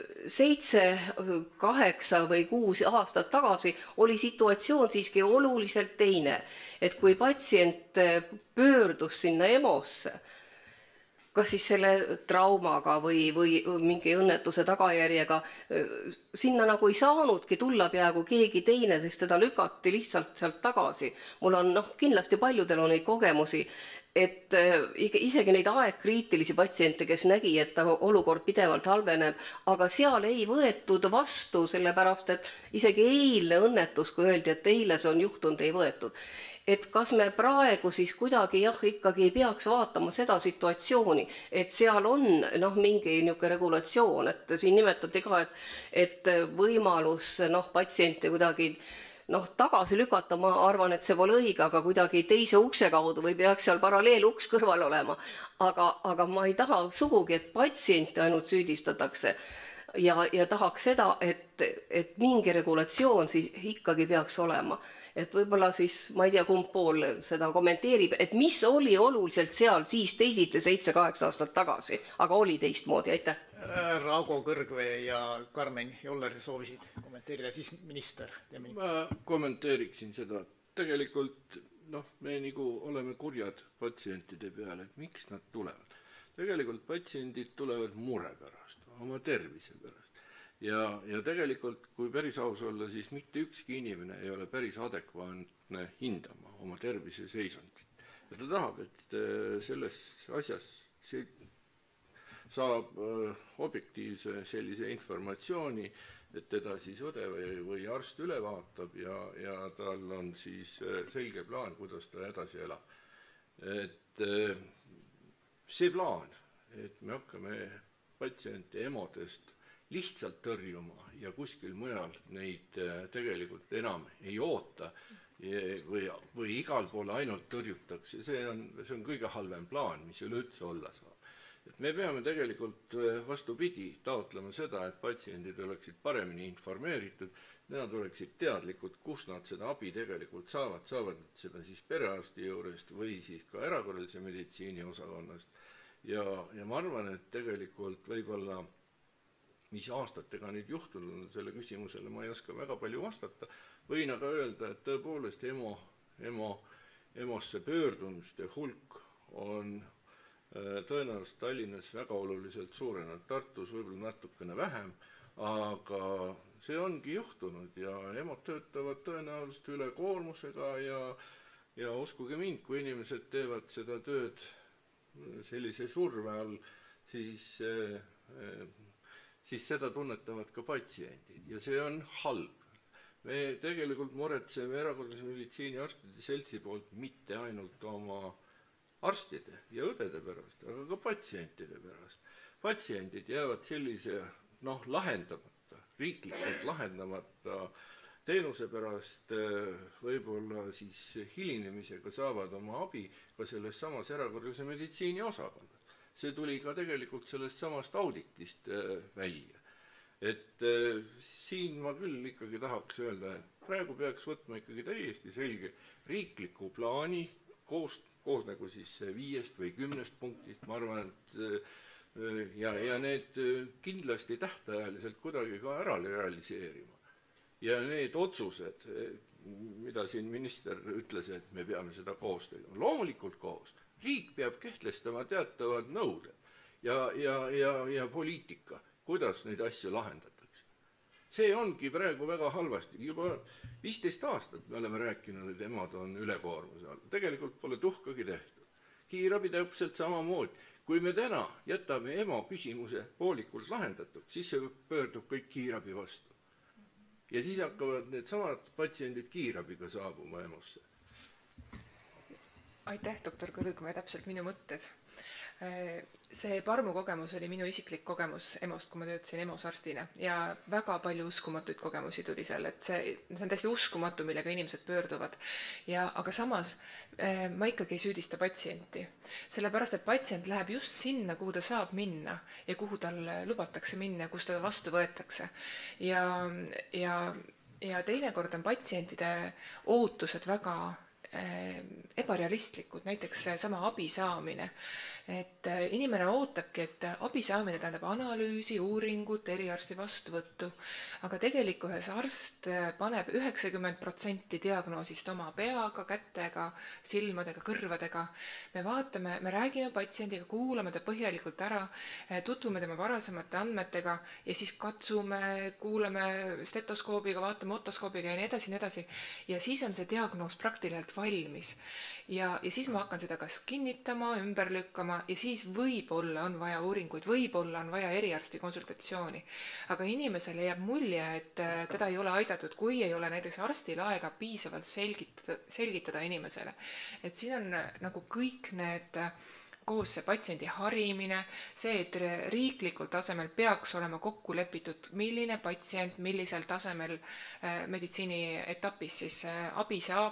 7, 8 või 6 aastat tagasi oli situatsioon siiski oluliselt teine, et kui patsient pöördus sinna EMO-sse, kas siis selle traumaga või mingi õnnetuse tagajärjega, sinna nagu ei saanudki tulla peaaegu keegi teine, sest teda lükati lihtsalt sealt tagasi. Mul on, kindlasti paljudel on neid kogemusi, et isegi neid aegkriitilisi patsiente, kes nägi, et ta olukord pidevalt halveneb, aga seal ei võetud vastu, sellepärast et isegi eilne õnnetus, kui öeldi, et eile see on juhtunud, ei võetud. Et kas me praegu siis kuidagi ikkagi ei peaks vaatama seda situatsiooni, et seal on mingi niisugune regulatsioon, et siin nimetati ka, et võimalus patsiente kuidagi tagasi lükata, ma arvan, et see pole õige, aga kuidagi teise ukse kaudu või peaks seal paralleeluks kõrval olema. Aga ma ei taha sugugi, et patsiente ainult süüdistatakse ja tahaks seda, et mingi regulatsioon siis ikkagi peaks olema. Et võib-olla siis, ma ei tea, kumb pool seda kommenteerib, et mis oli oluliselt seal siis teisiti 7-8 aastat tagasi, aga oli teistmoodi, aitäh. Raago Kõrgvee ja Karmen Joller soovisid kommenteerida, siis minister. Ma kommenteeriksin seda. Tegelikult me nagu oleme kurjad patsientide peale, et miks nad tulevad. Tegelikult patsiendid tulevad mure pärast, oma tervise pärast. Ja tegelikult, kui päris aus olla, siis mitte ükski inimene ei ole päris adekvaatne hindama oma tervise seisundit. Ja ta tahab, et selles asjas saab objektiivse sellise informatsiooni, et teda siis õde või arst üle vaatab ja tal on siis selge plaan, kuidas ta edasi elab. Et see plaan, et me hakkame patsiente emodest lihtsalt tõrjuma ja kuskil mujal neid tegelikult enam ei oota või igal pool ainult tõrjutakse, see on kõige halvem plaan, mis üleüldse olla saab. Et me peame tegelikult vastupidi taotlema seda, et patsiendid oleksid paremini informeeritud, nad oleksid teadlikud, kus nad seda abi tegelikult saavad nad seda siis perearsti juurest või siis ka erakorralise meditsiini osakonnast. Ja ma arvan, et tegelikult võib-olla mis aastatega nüüd juhtunud selle küsimusele, ma ei oska väga palju vastata. Võin aga öelda, et tõepoolest EMO-sse pöördumiste hulk on tõenäoliselt Tallinnas väga oluliselt suurenenud, Tartus võib-olla natukene vähem, aga see ongi juhtunud ja EMO-d töötavad tõenäoliselt üle koormusega ja uskuge mind, kui inimesed teevad seda tööd sellise surve all, siis seda tunnetavad ka patsiendid ja see on halb. Me tegelikult muretseme erakorralise meditsiini arstide seltsi poolt mitte ainult oma arstide ja õdede pärast, aga ka patsientide pärast. Patsiendid jäävad sellise lahendamata, riiklikult lahendamata teenuse pärast võib-olla siis hilinemisega saavad oma abi ka selles samas erakorralise meditsiini osakonnas. See tuli ka tegelikult sellest samast auditist välja. Et siin ma küll ikkagi tahaks öelda, et praegu peaks võtma ikkagi täiesti selge riikliku plaani koosnegu siis 5 või 10 punktist, ma arvan, et ja need kindlasti tähtajaliselt kuidagi ka ära realiseerima. Ja need otsused, mida siin minister ütles, et me peame seda koos tegema, loomulikult koos. Riik peab kehtestama teatavad nõuded ja poliitika, kuidas neid asju lahendatakse. See ongi praegu väga halvasti. Juba 15 aastat me oleme rääkinud, et emad on ülekoormuse all. Tegelikult pole tuhkagi tehtud. Kiirabi täpselt samamoodi. Kui me täna jätame EMO küsimuse poolikult lahendatud, siis see pöördub kõik kiirabi vastu. Ja siis hakkavad need samad patsiendid kiirabiga saabuma EMO-sse. Aitäh, doktor Kõrgmäe, täpselt minu mõtted. See Parmu kogemus oli minu isiklik kogemus EMO-st, kui ma töötasin EMO-s arstina ja väga palju uskumatuid kogemusi tuli seal, et see on täiesti uskumatu, millega inimesed pöörduvad. Aga samas ma ikkagi ei süüdista patsienti, sellepärast, et patsient läheb just sinna, kuhu ta saab minna ja kuhu tal lubatakse minna ja kus ta vastu võetakse. Ja teinekord on patsientide ootused väga ebarealistlikud, näiteks sama abi saamine. Et inimene ootabki, et abi saamine tähendab analüüsi, uuringut, eriarsti vastuvõttu, aga tegelikkuses arst paneb 90% diagnoosist oma peaga, kätega, silmadega, kõrvadega. Me vaatame, me räägime patsiendiga, kuulame ta põhjalikult ära, tutvume tema varasemate andmetega ja siis katsume, kuulame stetoskoobiga, vaatame otoskoobiga ja nii edasi. Ja siis on see diagnoos praktiliselt valmis. Ja siis ma hakkan seda kas kinnitama, ümber lükkama ja siis võib-olla on vaja uuringuid, võib-olla on vaja eriarsti konsultatsiooni. Aga inimesele jääb mulje, et teda ei ole aidatud, kui ei ole näiteks arstil aega piisavalt selgitada inimesele. Et siin on nagu kõik need koos see patsiendi harimine, see, et riiklikul tasemel peaks olema kokku lepitud, milline patsient millisel tasemel meditsiini etapis siis abi saab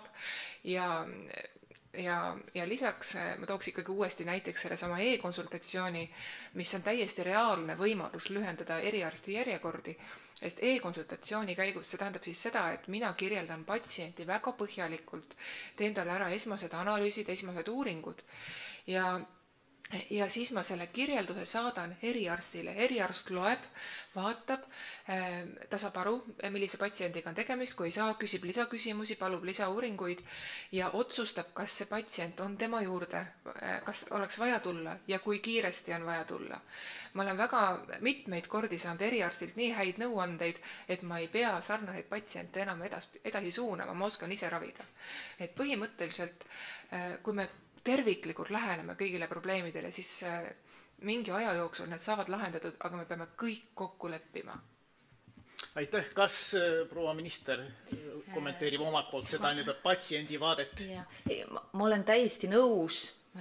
ja lisaks ma tooks ikkagi uuesti näiteks selle sama e-konsultatsiooni, mis on täiesti reaalne võimalus lühendada eriarsti järjekordi, sest e-konsultatsiooni käigus see tähendab siis seda, et mina kirjeldan patsienti väga põhjalikult, teen talle ära esmased analüüsid, esmased uuringud ja siis ma selle kirjelduse saadan eriarstile. Eriarst loeb, vaatab, ta saab aru, millise patsiendiga on tegemist, kui ei saa, küsib lisaküsimusi, palub lisauuringuid ja otsustab, kas see patsient on tema juurde, kas oleks vaja tulla ja kui kiiresti on vaja tulla. Ma olen väga mitmeid kordi saanud eriarstilt nii häid nõuandeid, et ma ei pea sarnaseid patsiente enam edasi suunama, ma oskan ise ravida. Et põhimõtteliselt, kui me terviklikult läheneme kõigile probleemidele, siis mingi aja jooksul need saavad lahendatud, aga me peame kõik kokku leppima. Aitäh, kas proua minister kommenteerib omalt poolt seda patsiendi vaadet? Ma olen täiesti nõus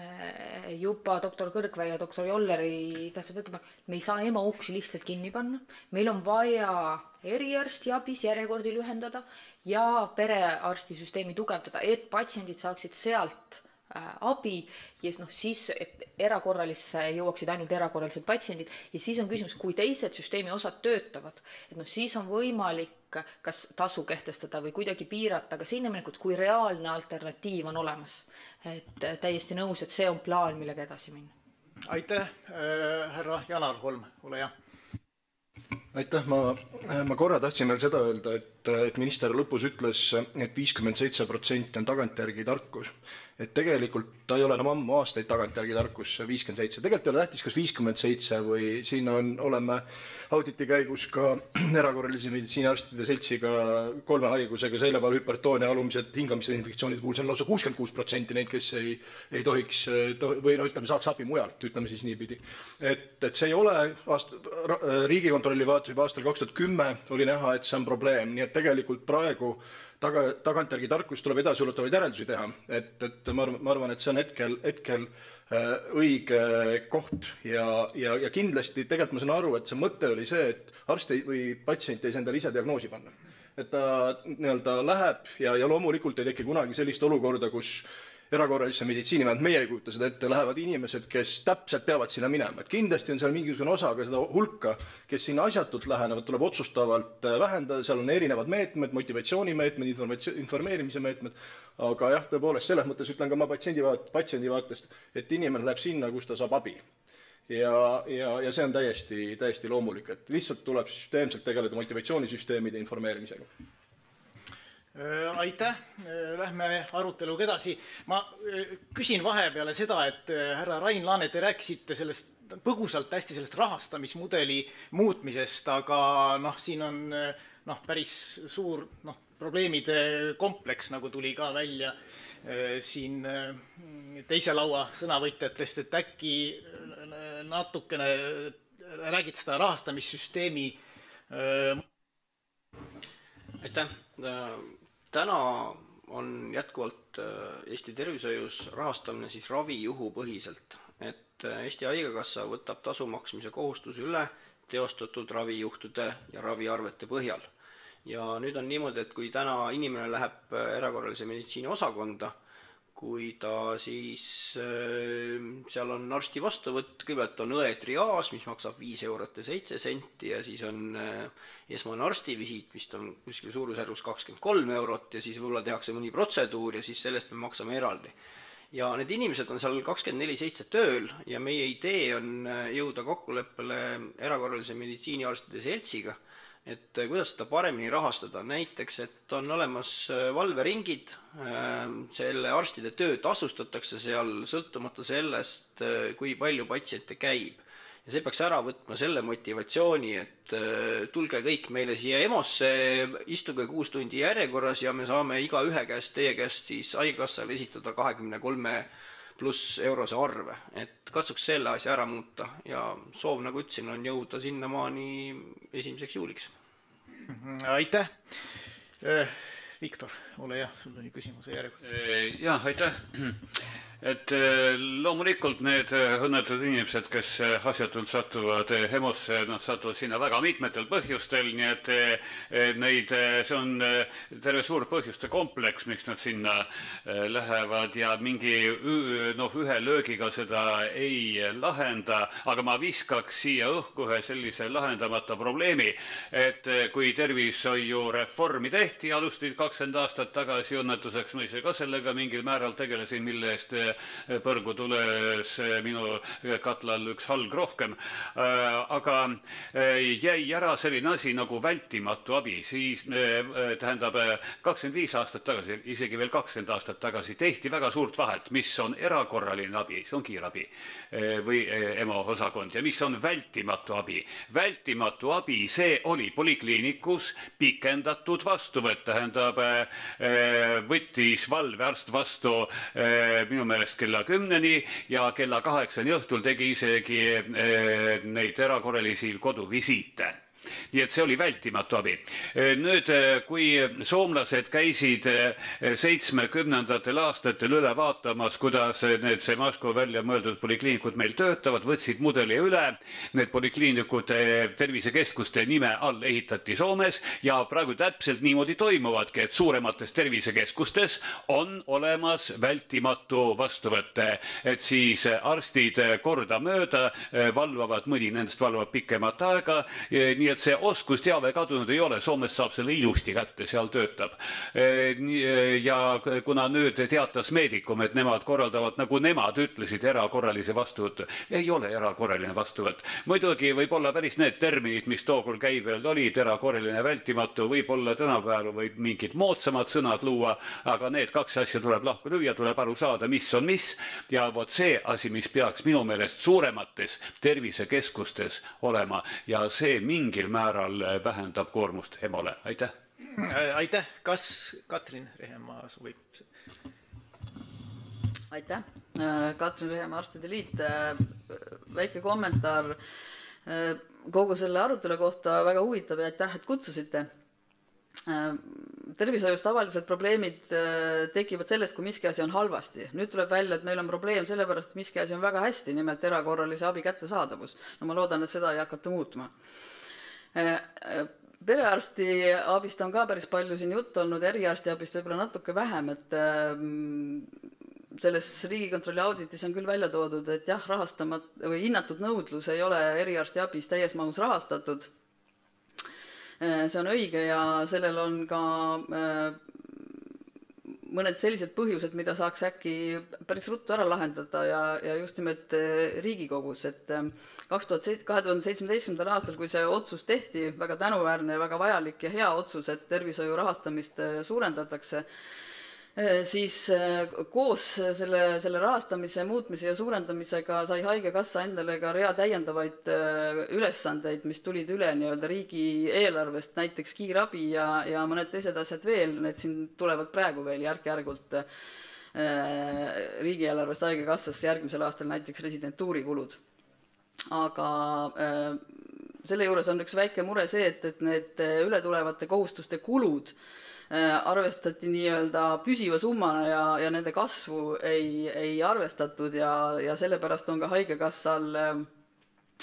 juba doktor Kõrgväe ja doktor Jolleri tähtsalt ütlema, me ei saa ema uksi lihtsalt kinni panna, meil on vaja eriarsti abis järjekordi lühendada ja perearstisüsteemi tugevdada, et patsiendid saaksid sealt abi ja siis erakorralisse jõuaksid ainult erakorralised patsiendid ja siis on küsimus, kui teised süsteemi osad töötavad, et siis on võimalik kas tasu kehtestada või kuidagi piirata, aga sinna minekut, kui reaalne alternatiiv on olemas. Et täiesti nõus, et see on plaan, millega edasi minna. Aitäh, härra Janar Holm, ole hea. Aitäh, ma korra tahtsin veel seda öelda, et minister lõpus ütles, et 57% on tagantjärgi tarkus. Et tegelikult ta ei ole enam ammu aastaid tagantjärgi tarkus 57. Tegelikult ei ole tähtis, kas 57 või siin oleme auditi käigus ka erakorralise meditsiiniarstide seltsiga 3 haigusega, seelepal hüpertoonia alumised hingamisinfektsioonide puhul, see on lausa 66% neid, kes ei tohiks või ütleme, saaks abi mujalt, ütleme siis niipidi. Et see ei ole, Riigikontrolli vaatus juba aastal 2010 oli näha, et see on probleem, nii et tegelikult praegu tagantjärgi tarkus tuleb edasiulatavaid järeldusi teha, et ma arvan, et see on hetkel õige koht ja kindlasti tegelikult ma saan aru, et see mõte oli see, et arst või patsient ei saa endale ise diagnoosi panna. Et ta läheb ja loomulikult ei teki kunagi sellist olukorda, kus erakorralisse meditsiini, vähemalt meie ei kujuta seda ette, lähevad inimesed, kes täpselt peavad sinna minema. Et kindlasti on seal mingisugune osa, aga seda hulka, kes sinna asjatult lähenevad, tuleb otsustavalt vähendada, seal on erinevad meetmed, motivatsioonimeetmed, informeerimise meetmed, aga jah, tõepoolest, selles mõttes ütlen ka ma patsiendi vaatest, et inimene läheb sinna, kus ta saab abi. Ja see on täiesti loomulik, et lihtsalt tuleb süsteemselt tegeleda motivatsioonisüsteemide informeerimisega. Aitäh, lähme aruteluga edasi. Ma küsin vahepeale seda, et härra Rain Laane, te rääkisite sellest põgusalt hästi sellest rahastamismudeli muutmisest, aga siin on päris suur probleemide kompleks, nagu tuli ka välja siin teise laua sõnavõtjatest, et äkki natukene räägid seda rahastamissüsteemi. Aitäh. Täna on jätkuvalt Eesti tervishoius rahastamine siis ravijuhupõhiselt, et Eesti Haigekassa võtab tasu maksmise kohustuse üle teostatud ravijuhtude ja raviarvete põhjal. Ja nüüd on niimoodi, et kui täna inimene läheb erakorralise meditsiini osakonda, kui ta siis, seal on arsti vastuvõtt, kõigepealt on õe triaas, mis maksab 5 eurot ja 7 senti ja siis on esmane arstivisiit, vist on kuskil suurusjärgus 23 eurot ja siis võib-olla tehakse mõni protseduur ja siis sellest me maksame eraldi. Ja need inimesed on seal 24/7 tööl ja meie idee on jõuda kokkuleppele erakorralise meditsiiniarstide seltsiga, et kuidas seda paremini rahastada. Näiteks, et on olemas valveringid, selle arstide töö tasustatakse seal sõltumata sellest, kui palju patsiente käib. Ja see peaks ära võtma selle motivatsiooni, et tulge kõik meile siia EMO-sse, istuge 6 tundi järjekorras ja me saame igaühe käest, teie käest siis haigekassale esitada 23+ eurose arve. Et katsuks selle asja ära muuta ja soov, nagu ütlesin, on jõuda sinnamaani 1. juuliks. Aitäh! Viktor, ole jah, sul oli küsimuse järjekord. Jah, aitäh! Et loomulikult need õnnetud inimesed, kes asjatult satuvad EMO-sse, nad satuvad sinna väga mitmetel põhjustel, nii et neid, see on terve suur põhjuste kompleks, miks nad sinna lähevad ja mingi ühe löögiga seda ei lahenda, aga ma viskaks siia õhku ühe sellise lahendamata probleemi, et kui tervishoiureformi tehti, alustid 20 aastat tagasi õnnetuseks, ma ise ka sellega mingil määral tegelesin, mille eest põrgu tules minu katlal üks halg rohkem, aga jäi ära selline asi nagu vältimatu abi, siis tähendab 25 aastat tagasi, isegi veel 20 aastat tagasi tehti väga suurt vahet, mis on erakorraline abi, see on kiirabi või EMO osakond ja mis on vältimatu abi. Vältimatu abi, see oli polikliinikus pikendatud vastuvõtt, tähendab võttis valvearst vastu minu meelest kella 10-ni ja kella 8-ni õhtul tegi isegi neid erakorralisi koduvisiite. Nii et see oli vältimatu abi. Nüüd, kui soomlased käisid 70. aastatel üle vaatamas, kuidas need Semaško välja mõeldud polikliinikud meil töötavad, võtsid mudeli üle, need polikliinikud tervisekeskuste nime all ehitati Soomes ja praegu täpselt niimoodi toimuvadki, et suuremates tervisekeskustes on olemas vältimatu vastuvõtte, et siis arstid kordamööda valvavad, mõni nendest valvab pikemat aega, nii et see oskusteave kadunud ei ole, Soomes saab selle ilusti kätte, seal töötab. Ja kuna nüüd teatas meedikum, et nemad korraldavad, nagu nemad ütlesid, erakorralise vastuvõttu, ei ole erakorraline vastuvõtt. Muidugi võib olla päris need terminid, mis tookord käibel olid, erakorraline, vältimatu, võib olla tänapäeval võib mingid moodsamad sõnad luua, aga need 2 asja tuleb lahku lüüa, tuleb aru saada, mis on mis ja vot see asi, mis peaks minu meelest suuremates tervisekeskustes olema ja see mingil määral vähendab koormust EMO-le. Aitäh! Aitäh! Kas Katrin Rehemaa soovib? Aitäh! Katrin Rehemaa Arstide Liit. Väike kommentaar kogu selle arutelu kohta, väga huvitav ja aitäh, et kutsusite. Tervishoius tavaliselt probleemid tekivad sellest, kui miski asi on halvasti. Nüüd tuleb välja, et meil on probleem sellepärast, et miski asi on väga hästi, nimelt erakorralise abi kättesaadavus. No ma loodan, et seda ei hakata muutma. Perearsti abist on ka päris palju siin juttu olnud, eriarsti abist võib-olla natuke vähem, et selles Riigikontrolli auditis on küll välja toodud, et jah, või hinnatud nõudlus ei ole eriarsti abis täies mahus rahastatud. See on õige ja sellel on ka mõned sellised põhjused, mida saaks äkki päris ruttu ära lahendada ja just nimelt Riigikogus, et 2017. aastal, kui see otsus tehti, väga tänuväärne ja väga vajalik ja hea otsus, et tervishoiu rahastamist suurendatakse, siis koos selle rahastamise muutmise ja suurendamisega sai haigekassa endale ka rea täiendavaid ülesandeid, mis tulid üle nii-öelda riigieelarvest, näiteks kiirabi ja mõned teised asjad veel, need siin tulevad praegu veel järk-järgult riigieelarvest haigekassast järgmisel aastal näiteks residentuurikulud. Aga selle juures on üks väike mure see, et need ületulevate kohustuste kulud arvestati nii-öelda püsiva summana ja nende kasvu ei arvestatud ja sellepärast on ka haigekassal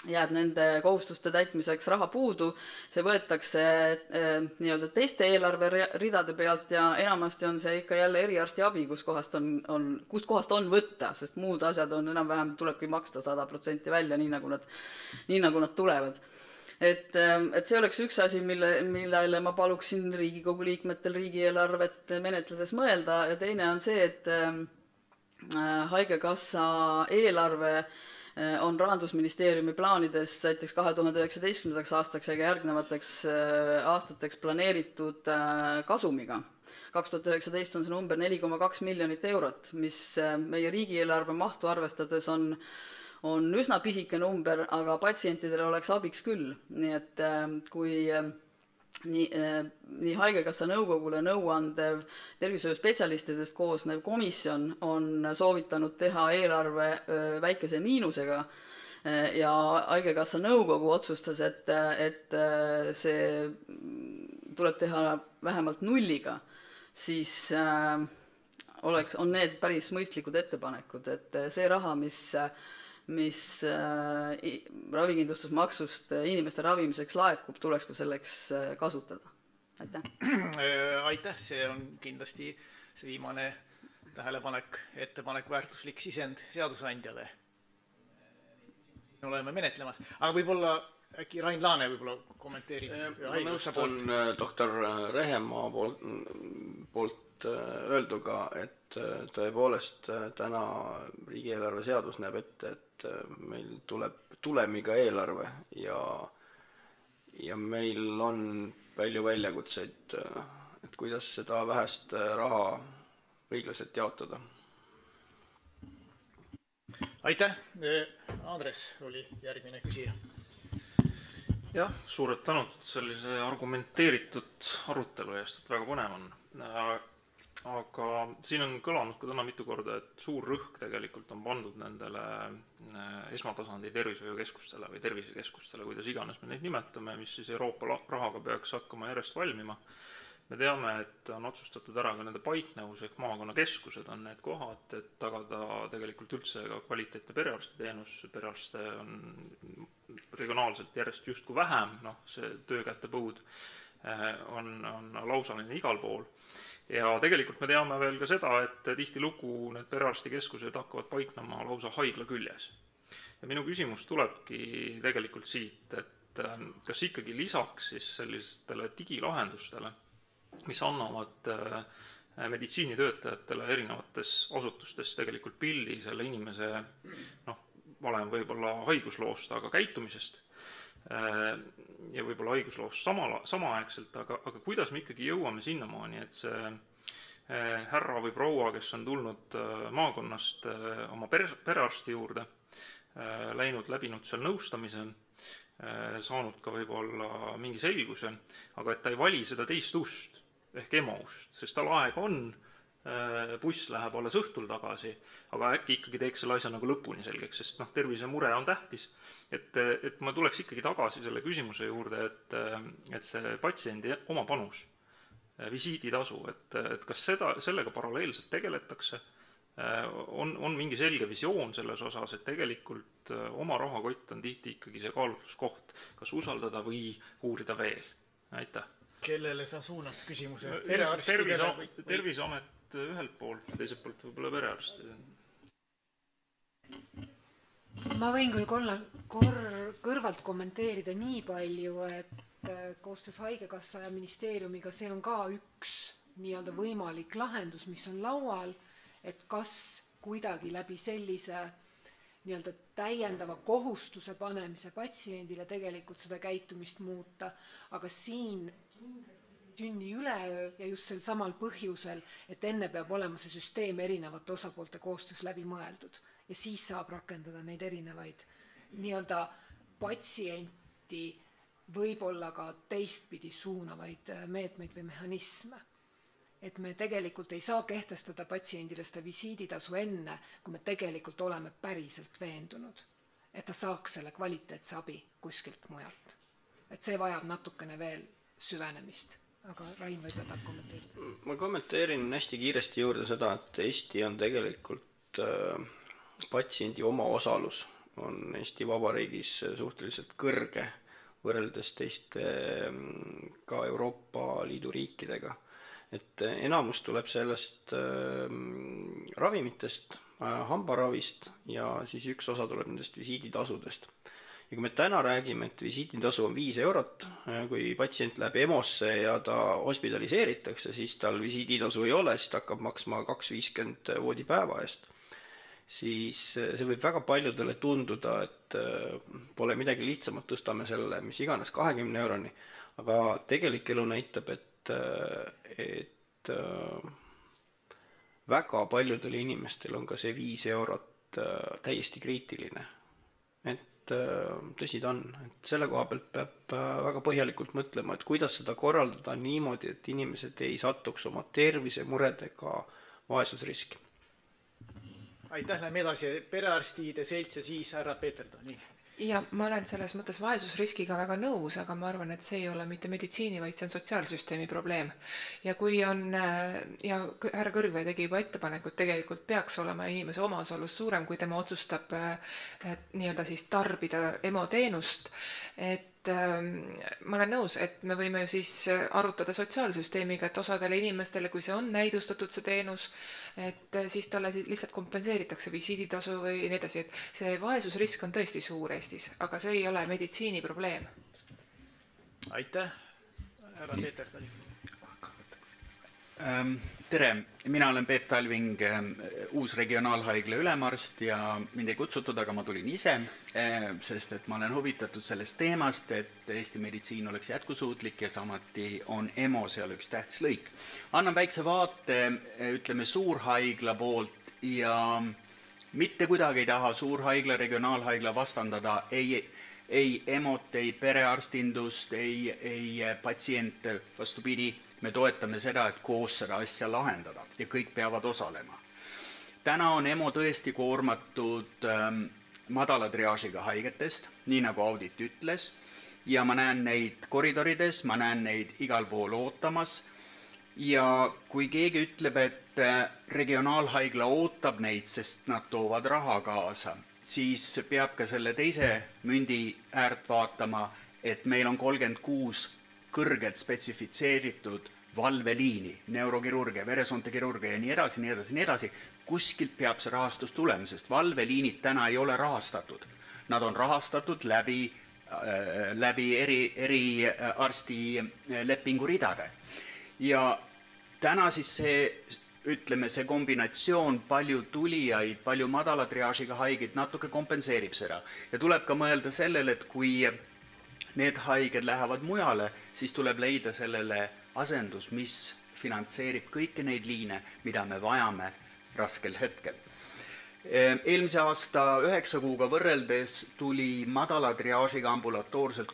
jääb nende kohustuste täitmiseks raha puudu, see võetakse nii-öelda teiste eelarveridade pealt ja enamasti on see ikka jälle eriarstiabi, kust kohast on võtta, sest muud asjad on enam-vähem, tulebki maksta 100% välja, nii nagu nad tulevad. Et see oleks üks asi, millele ma paluksin Riigikogu liikmetel riigieelarvet menetledes mõelda ja teine on see, et haigekassa eelarve on Rahandusministeeriumi plaanides näiteks 2019. aastaks ja järgnevateks aastateks planeeritud kasumiga. 2019 on see number 4,2 miljonit eurot, mis meie riigieelarve mahtu arvestades on üsna pisike number, aga patsientidele oleks abiks küll. Nii et kui nii haigekassa nõukogule nõuandev tervishoiuspetsialistidest koosnev komisjon on soovitanud teha eelarve väikese miinusega ja haigekassa nõukogu otsustas, et see tuleb teha vähemalt nulliga, siis on need päris mõistlikud ettepanekud, et see raha, mis ravikindlustusmaksust inimeste ravimiseks laekub, tuleks ka selleks kasutada. Aitäh. Aitäh, see on kindlasti see viimane ettepanek väärtuslik sisend seadusandjale. Oleme menetlemas. Aga võib-olla äkki Rain Laane võib-olla kommenteerib. Ma nõustun doktor Rehemaa poolt öelduga, et tõepoolest täna riigieelarve seadus näeb ette, et meil tuleb tulemiga eelarve ja meil on palju väljakutseid, et kuidas seda vähest raha õiglaselt jaotada. Aitäh! Andres oli järgmine küsija. Jah, suured tänud sellise argumenteeritud arutelu eest, et väga põnev on. Aga siin on kõlanud ka täna mitu korda, et suur rõhk tegelikult on pandud nendele esmatasandi tervishoiukeskustele või tervisekeskustele, kuidas iganes me neid nimetame, mis siis Euroopa rahaga peaks hakkama järjest valmima. Me teame, et on otsustatud ära ka nende paiknevus ehk maakonnakeskused on need kohad, et tagada tegelikult üldse ka kvaliteetne perearstiteenus. Perearste on regionaalselt järjest justkui vähem, see töökäte põud on lausaline igal pool. Ja tegelikult me teame veel ka seda, et tihtilugu need perearstikeskused hakkavad paiknema lausa haigla küljes. Ja minu küsimus tulebki tegelikult siit, et kas ikkagi lisaks siis sellistele digilahendustele, mis annavad meditsiinitöötajatele erinevates asutustes tegelikult pildi selle inimese, valem võib-olla haigusloost, aga käitumisest ja võib-olla haigusloost samaaegselt, aga kuidas me ikkagi jõuame sinnamaani, et see härra või proua, kes on tulnud maakonnast oma perearsti juurde, läbinud seal nõustamise, saanud ka võib-olla mingi selguse, aga et ta ei vali seda teist ust ehk EMO ust, sest tal aeg on, buss läheb alles õhtul tagasi, aga äkki ikkagi teeks selle asja nagu lõpuni selgeks, sest tervisemure on tähtis. Et ma tuleks ikkagi tagasi selle küsimuse juurde, et see patsiendi oma panus, visiiditasu, et kas sellega paralleelselt tegeletakse, on mingi selge visioon selles osas, et tegelikult oma rahakott on tihti ikkagi see kaalutluskoht, kas usaldada või uurida veel. Aitäh. Kellele sa suunad küsimuse? Terviseamet ühelt poolt, teiselt poolt võib-olla perearst. Ma võin küll kõrvalt kommenteerida nii palju, et koostöös haigekassa ja ministeeriumiga see on ka üks nii-öelda võimalik lahendus, mis on laual, et kas kuidagi läbi sellise nii-öelda täiendava kohustuse panemise patsiendile tegelikult seda käitumist muuta, aga siin sünni üleöö ja just sel samal põhjusel, et enne peab olema see süsteem erinevate osapoolte koostöös läbi mõeldud ja siis saab rakendada neid erinevaid nii-öelda patsienti võib-olla ka teistpidi suunavaid meetmeid või mehhanisme. Et me tegelikult ei saa kehtestada patsiendile seda visiiditasu enne, kui me tegelikult oleme päriselt veendunud, et ta saaks selle kvaliteetse abi kuskilt mujalt. Et see vajab natukene veel süvenemist, aga Rain võib jätab kommenteerida. Ma kommenteerin hästi kiiresti juurde seda, et Eesti on tegelikult patsiendi omaosalus on Eesti Vabariigis suhteliselt kõrge võrreldes teiste ka Euroopa Liidu riikidega. Et enamus tuleb sellest ravimitest, hambaravist ja siis üks osa tuleb nendest visiiditasudest. Ja kui me täna räägime, et visiiditasu on 5 eurot, kui patsient läheb EMO-sse ja ta hospitaliseeritakse, siis tal visiiditasu ei ole, siis ta hakkab maksma 2,50 voodipäeva eest. Siis see võib väga paljudele tunduda, et pole midagi lihtsamat, tõstame selle mis iganes 20 euroni, aga tegelik elu näitab, et väga paljudele inimestel on ka see 5 eurot täiesti kriitiline. Et tõsi ta on, et selle koha pealt peab väga põhjalikult mõtlema, et kuidas seda korraldada niimoodi, et inimesed ei satuks oma tervisemuredega vaesusriski. Aitäh, lähme edasi. Perearstide selts ja siis härra Peeterda. Nii. Ja ma olen selles mõttes vaesusriskiga väga nõus, aga ma arvan, et see ei ole mitte meditsiini, vaid see on sotsiaalsüsteemi probleem. Ja kui on, ja härra Kõrgvee tegi juba ettepanekut, tegelikult peaks olema inimese omaosalus suurem, kui tema otsustab nii-öelda siis tarbida EMO teenust, et ma olen nõus, et me võime ju siis arutada sotsiaalsüsteemiga, et osadele inimestele, kui see on näidustatud see teenus, et siis talle lihtsalt kompenseeritakse visiiditasu või nii edasi, et see vaesusrisk on tõesti suur Eestis, aga see ei ole meditsiini probleem. Aitäh, härra Peeter. Tere, mina olen Peep Talving, uus regionaalhaigla ülemarst ja mind ei kutsutud, aga ma tulin ise, sest et ma olen huvitatud sellest teemast, et Eesti meditsiin oleks jätkusuutlik ja samuti on EMO seal üks tähtis lõik. Annan väikse vaate, ütleme suurhaigla poolt ja mitte kuidagi ei taha suurhaigla, regionaalhaigla vastandada, ei EMO-t, ei perearstindust, ei patsiente, vastupidi. Me toetame seda, et koos seda asja lahendada ja kõik peavad osalema. Täna on EMO tõesti koormatud madala triaažiga haigetest, nii nagu audit ütles, ja ma näen neid koridorides, ma näen neid igal pool ootamas ja kui keegi ütleb, et regionaalhaigla ootab neid, sest nad toovad raha kaasa, siis peab ka selle teise mündi äärt vaatama, et meil on 36 kõrgelt spetsifitseeritud valveliini, neurokirurgia, veresoontekirurgia ja nii edasi, nii edasi, nii edasi. Kuskilt peab see rahastus tulema, sest valveliinid täna ei ole rahastatud. Nad on rahastatud läbi eri arsti lepinguridade. Ja täna siis see, ütleme, see kombinatsioon palju tulijaid, palju madala triaažiga haigeid natuke kompenseerib seda. Ja tuleb ka mõelda sellele, et kui need haiged lähevad mujale, siis tuleb leida sellele asendus, mis finantseerib kõiki neid liine, mida me vajame raskel hetkel. Eelmise aasta 9 kuuga võrreldes tuli madala triaažiga ambulatoorselt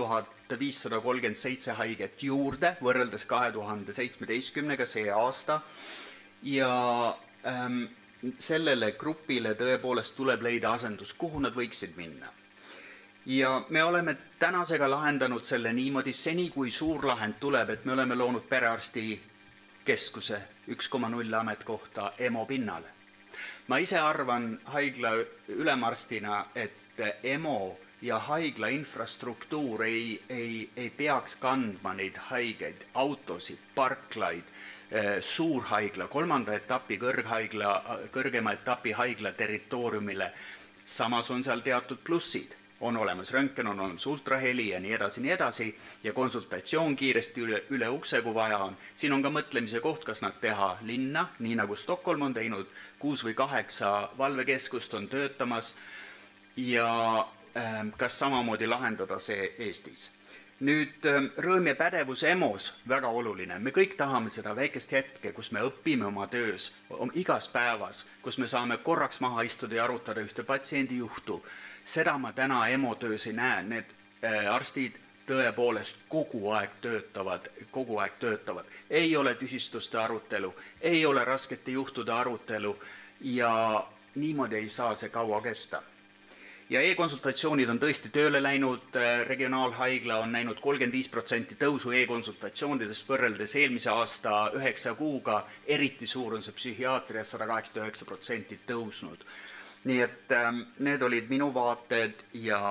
6537 haiget juurde, võrreldes 2017 see aasta. Ja sellele grupile tõepoolest tuleb leida asendus, kuhu nad võiksid minna. Ja me oleme tänasega lahendanud selle niimoodi, seni kui suur lahend tuleb, et me oleme loonud perearsti keskuse 1,0 ametkohta EMO pinnale. Ma ise arvan haigla ülemarstina, et EMO ja haigla infrastruktuur ei peaks kandma neid haigeid, autosid, parklaid, suurhaigla, 3. etapi kõrghaigla, kõrgema etapi haigla territooriumile. Samas on seal teatud plussid. On olemas röntgen, on olemas ultraheli ja nii edasi ja konsultatsioon kiiresti üle ukse, kui vaja on. Siin on ka mõtlemise koht, kas nad teha linna, nii nagu Stockholm on teinud, 6 või 8 valvekeskust on töötamas ja kas samamoodi lahendada see Eestis. Nüüd rõõm ja pädevus EMO-s, väga oluline. Me kõik tahame seda väikest hetke, kus me õpime oma töös, igas päevas, kus me saame korraks maha istuda ja arutada ühte patsiendi juhtu. Seda ma täna EMO töös ei näe, need arstid tõepoolest kogu aeg töötavad. Ei ole tüsistuste arutelu, ei ole raskete juhtude arutelu ja niimoodi ei saa see kaua kesta. Ja e-konsultatsioonid on tõesti tööle läinud, regionaalhaigla on näinud 35% tõusu e-konsultatsioonidest võrreldes eelmise aasta 9 kuuga, eriti suur on see psühhiaatria 189% tõusnud. nii et need olid minu vaated ja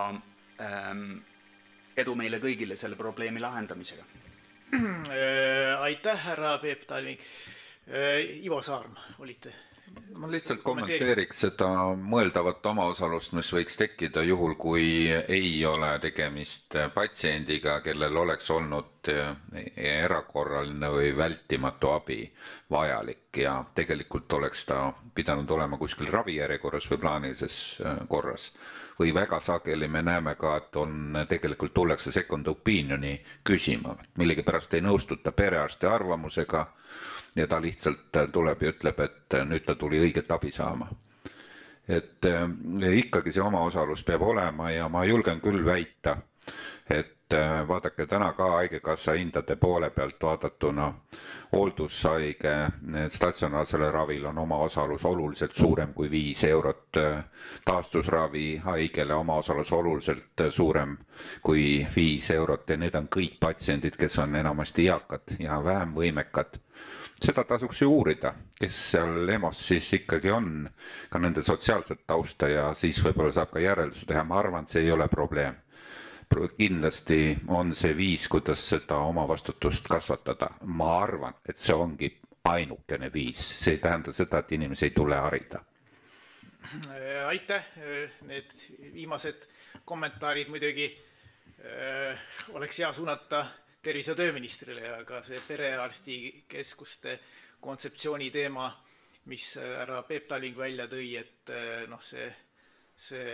edu meile kõigile selle probleemi lahendamisega. Aitäh, härra Peep Talving. Ivo Saarm, olite? Ma lihtsalt kommenteeriks seda mõeldavat omaosalust, mis võiks tekkida juhul, kui ei ole tegemist patsiendiga, kellel oleks olnud erakorraline või vältimatu abi vajalik ja tegelikult oleks ta pidanud olema kuskil ravijärjekorras või plaanilises korras. Või väga sageli me näeme ka, et tegelikult tullakse second opinioni küsima, millegipärast ei nõustuta perearsti arvamusega ja ta lihtsalt tuleb ja ütleb, et nüüd ta tuli õiget abi saama. Et ikkagi see omaosalus peab olema ja ma julgen küll väita, et vaadake täna ka haigekassa hindade poole pealt vaadatuna hooldushaige statsionaarsele ravil on omaosalus oluliselt suurem kui 5 eurot, taastusravi haigele omaosalus oluliselt suurem kui 5 eurot ja need on kõik patsiendid, kes on enamasti eakad ja vähem võimekad. Seda tasuks ju uurida, kes seal EMO-s siis ikkagi on, ka nende sotsiaalset tausta ja siis võib-olla saab ka järelduse teha. Ma arvan, et see ei ole probleem. Kindlasti on see viis, kuidas seda omavastutust kasvatada. Ma arvan, et see ongi ainukene viis. See ei tähenda seda, et inimesi ei tule harida. Aitäh. Need viimased kommentaarid muidugi oleks hea suunata tervise- ja tööministrile ja ka see perearstikeskuste kontseptsiooni teema, mis härra Peep Talving välja tõi, et see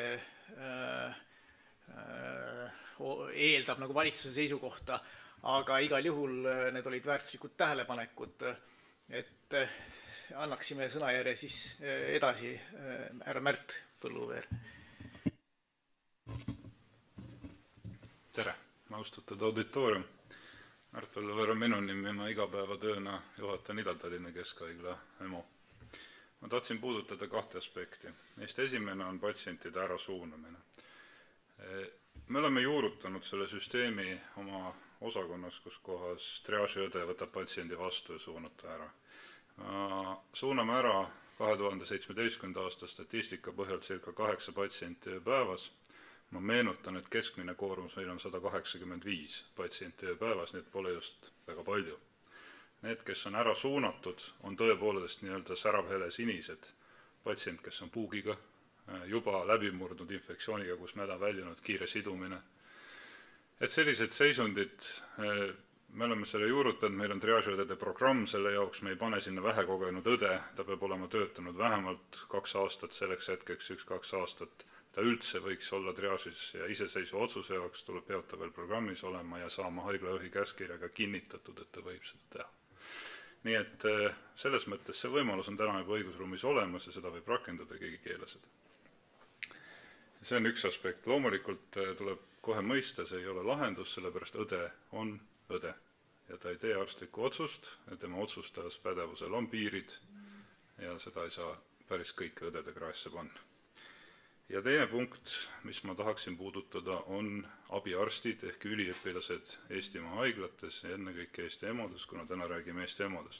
eeldab nagu valitsuse seisukohta, aga igal juhul need olid väärtuslikud tähelepanekud, et annaksime sõnajärje siis edasi härra Märt Põlluveer. Tere, austatud auditoorium. Märt Põlluveer on minu nimi, ma igapäevatööna juhatan Ida-Tallinna Keskhaigla EMO. Ma tahtsin puudutada 2 aspekti. Neist esimene on patsientide ärasuunamine. Me oleme juurutanud selle süsteemi oma osakonnas, kus kohas triaažiõde võtab patsiendi vastu ja suunata ära. Suuname ära 2017. aasta statistika põhjal circa 8 patsienti päevas. Ma meenutan, et keskmine koormus meil on 185 patsienti päevas, nii et pole just väga palju. Need, kes on ära suunatud, on tõepoolest nii-öelda säravhele sinised patsient, kes on puugiga, juba läbimurdnud infektsiooniga, kus mäda väljunud, kiire sidumine. Et sellised seisundid, me oleme selle juurutanud, meil on triaažiõdede programm selle jaoks, me ei pane sinna vähekogenud õde, ta peab olema töötanud vähemalt 2 aastat, selleks hetkeks 1-2 aastat. Ta üldse võiks olla triaažis ja iseseisva otsuse jaoks tuleb peataval programmis olema ja saama haiglajuhi käskkirjaga kinnitatud, et ta võib seda teha. Nii et selles mõttes see võimalus on täna juba õigusruumis olemas ja seda võib rakendada, keegi keela seda. See on üks aspekt. Loomulikult tuleb kohe mõista, see ei ole lahendus, sellepärast õde on õde. Ja ta ei tee arstlikku otsust, ja tema otsustavas pädevusel on piirid ja seda ei saa päris kõike õdede kraesse panna. Ja teine punkt, mis ma tahaksin puudutada, on abiarstid ehk üliõpilased Eestimaa haiglates ja ennekõike Eesti EMO-des, kuna täna räägime Eesti EMO-dest.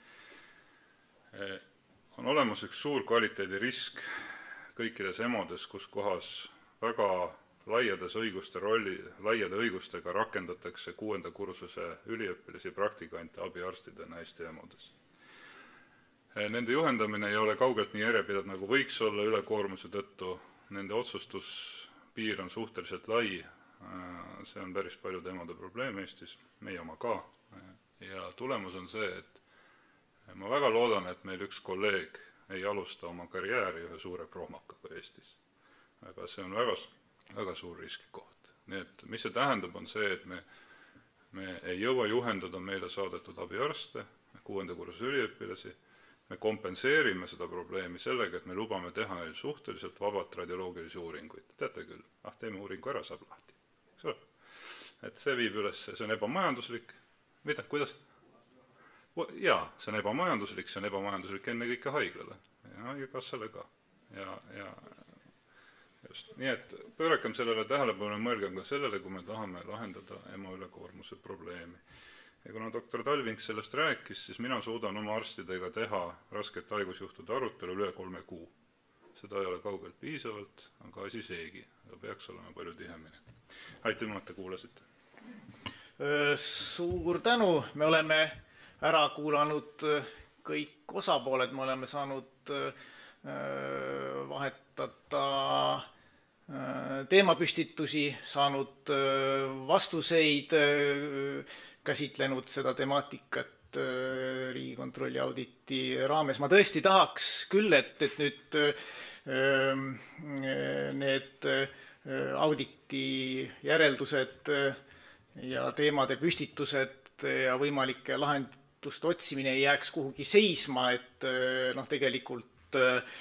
On olemas üks suur kvaliteedirisk kõikides EMO-des, kus kohas väga laiade õigustega rakendatakse 6. kursuse üliõpilasi praktikante abiarstidena Eesti EMO-des. Nende juhendamine ei ole kaugelt nii järjepidev, nagu võiks olla ülekoormuse tõttu. Nende otsustuspiir on suhteliselt lai, see on päris paljude EMO-de probleem Eestis, meie oma ka. Ja tulemus on see, et ma väga loodan, et meil üks kolleeg ei alusta oma karjääri ühe suure prohmakaga Eestis. Aga see on väga suur riskikoht. Nii et mis see tähendab, on see, et me ei jõua juhendada meile saadetud abiarste, 6. kursuse üliõpilasi. Me kompenseerime seda probleemi sellega, et me lubame teha neil suhteliselt vabalt radioloogilisi uuringuid. Teate küll, teeme uuringu ära, saab lahti. Et see viib üles, see on ebamajanduslik. Mida, kuidas? Jaa, see on ebamajanduslik enne kõike haiglale. Ja kassale ka. Ja just. Nii et pöörakem sellele tähelepanu, mõelgem ka sellele, kui me tahame lahendada EMO ülekoormuse probleemi. Ja kuna doktor Talving sellest rääkis, siis mina suudan oma arstidega teha rasket haigusjuhtude arutelu üle 3 kuu. seda ei ole kaugelt piisavalt, aga asi seegi, aga peaks olema palju tihemini. Aitäh, et te kuulasite. Suur tänu, me oleme ära kuulanud kõik osapooled, me oleme saanud vahetada teemapüstitusi, saanud vastuseid, käsitlenud seda temaatikat Riigikontrolli auditi raames. Ma tõesti tahaks küll, et nüüd need auditi järeldused ja teemade püstitused ja võimalike lahenduste otsimine ei jääks kuhugi seisma, et tegelikult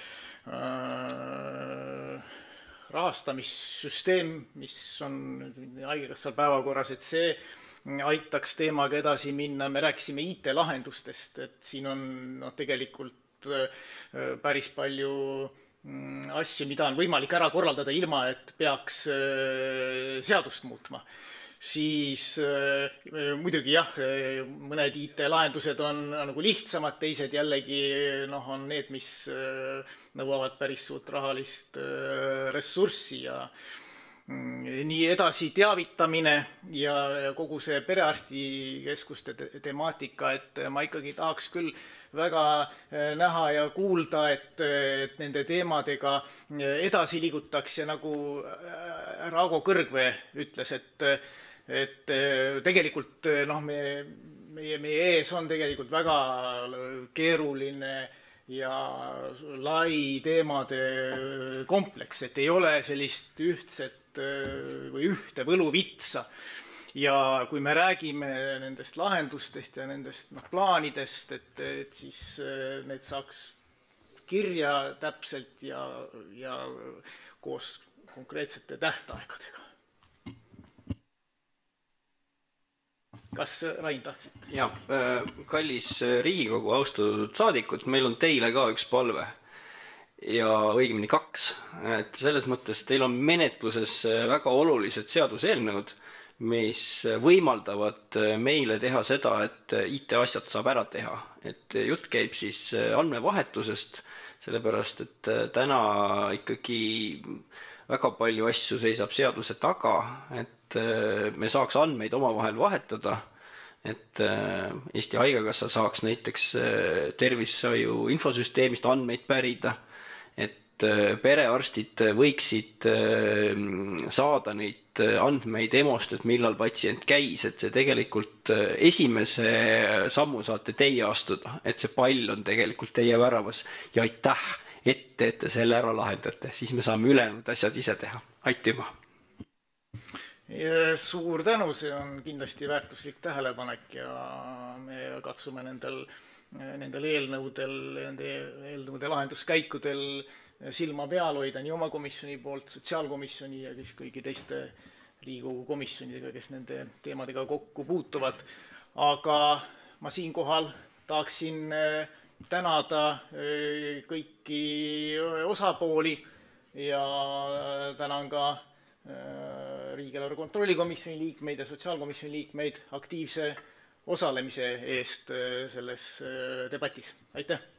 rahastamissüsteem, mis on haigekassal päevakorras, et see aitaks teemaga edasi minna. Me rääkisime IT-lahendustest, et siin on tegelikult päris palju asju, mida on võimalik ära korraldada ilma, et peaks seadust muutma. Siis muidugi jah, mõned IT-lahendused on nagu lihtsamad, teised jällegi on need, mis nõuavad päris suurt rahalist ressurssi ja nii edasi teavitamine ja kogu see perearstikeskuste temaatika, et ma ikkagi tahaks küll väga näha ja kuulda, et nende teemadega edasi liigutaks ja nagu Raago Kõrgvee ütles, et tegelikult meie ees on tegelikult väga keeruline ja lai teemade kompleks, et ei ole sellist ühtset või ühte võluvitsa. Ja kui me räägime nendest lahendustest ja nendest plaanidest, et siis need saaks kirja täpselt ja koos konkreetsete tähtaegadega. Kas Rain tahtsid? Ja, kallis Riigikogu, austatud saadikud, meil on teile ka üks palve. Ja õigemini 2. Et selles mõttes teil on menetluses väga olulised seaduseelnõud, mis võimaldavad meile teha seda, et IT-asjad saab ära teha. Et jutt käib siis andmevahetusest, sellepärast et täna ikkagi väga palju asju seisab seaduse taga, et me saaks andmeid omavahel vahetada, et Eesti Haigekassa saaks näiteks tervishoiu infosüsteemist andmeid pärida, et perearstid võiksid saada neid andmeid EMO-st, et millal patsient käis, et see tegelikult esimese sammu saate teie astuda, et see pall on tegelikult teie väravas ja aitäh, et te selle ära lahendate, siis me saame ülejäänud asjad ise teha. Aitüma! Suur tänu, see on kindlasti väärtuslik tähelepanek ja me katsume nendel eelnõudel, nende eelnõude lahenduskäikudel silma peal hoida nii oma komisjoni poolt, sotsiaalkomisjoni ja siis kõigi teiste Riigikogu komisjonidega, kes nende teemadega kokku puutuvad. Aga ma siinkohal tahaksin tänada kõiki osapooli ja tänan ka Riigieelarve kontrolli komisjoni liikmeid ja sotsiaalkomisjoni liikmeid aktiivse osalemise eest selles debatis. Aitäh!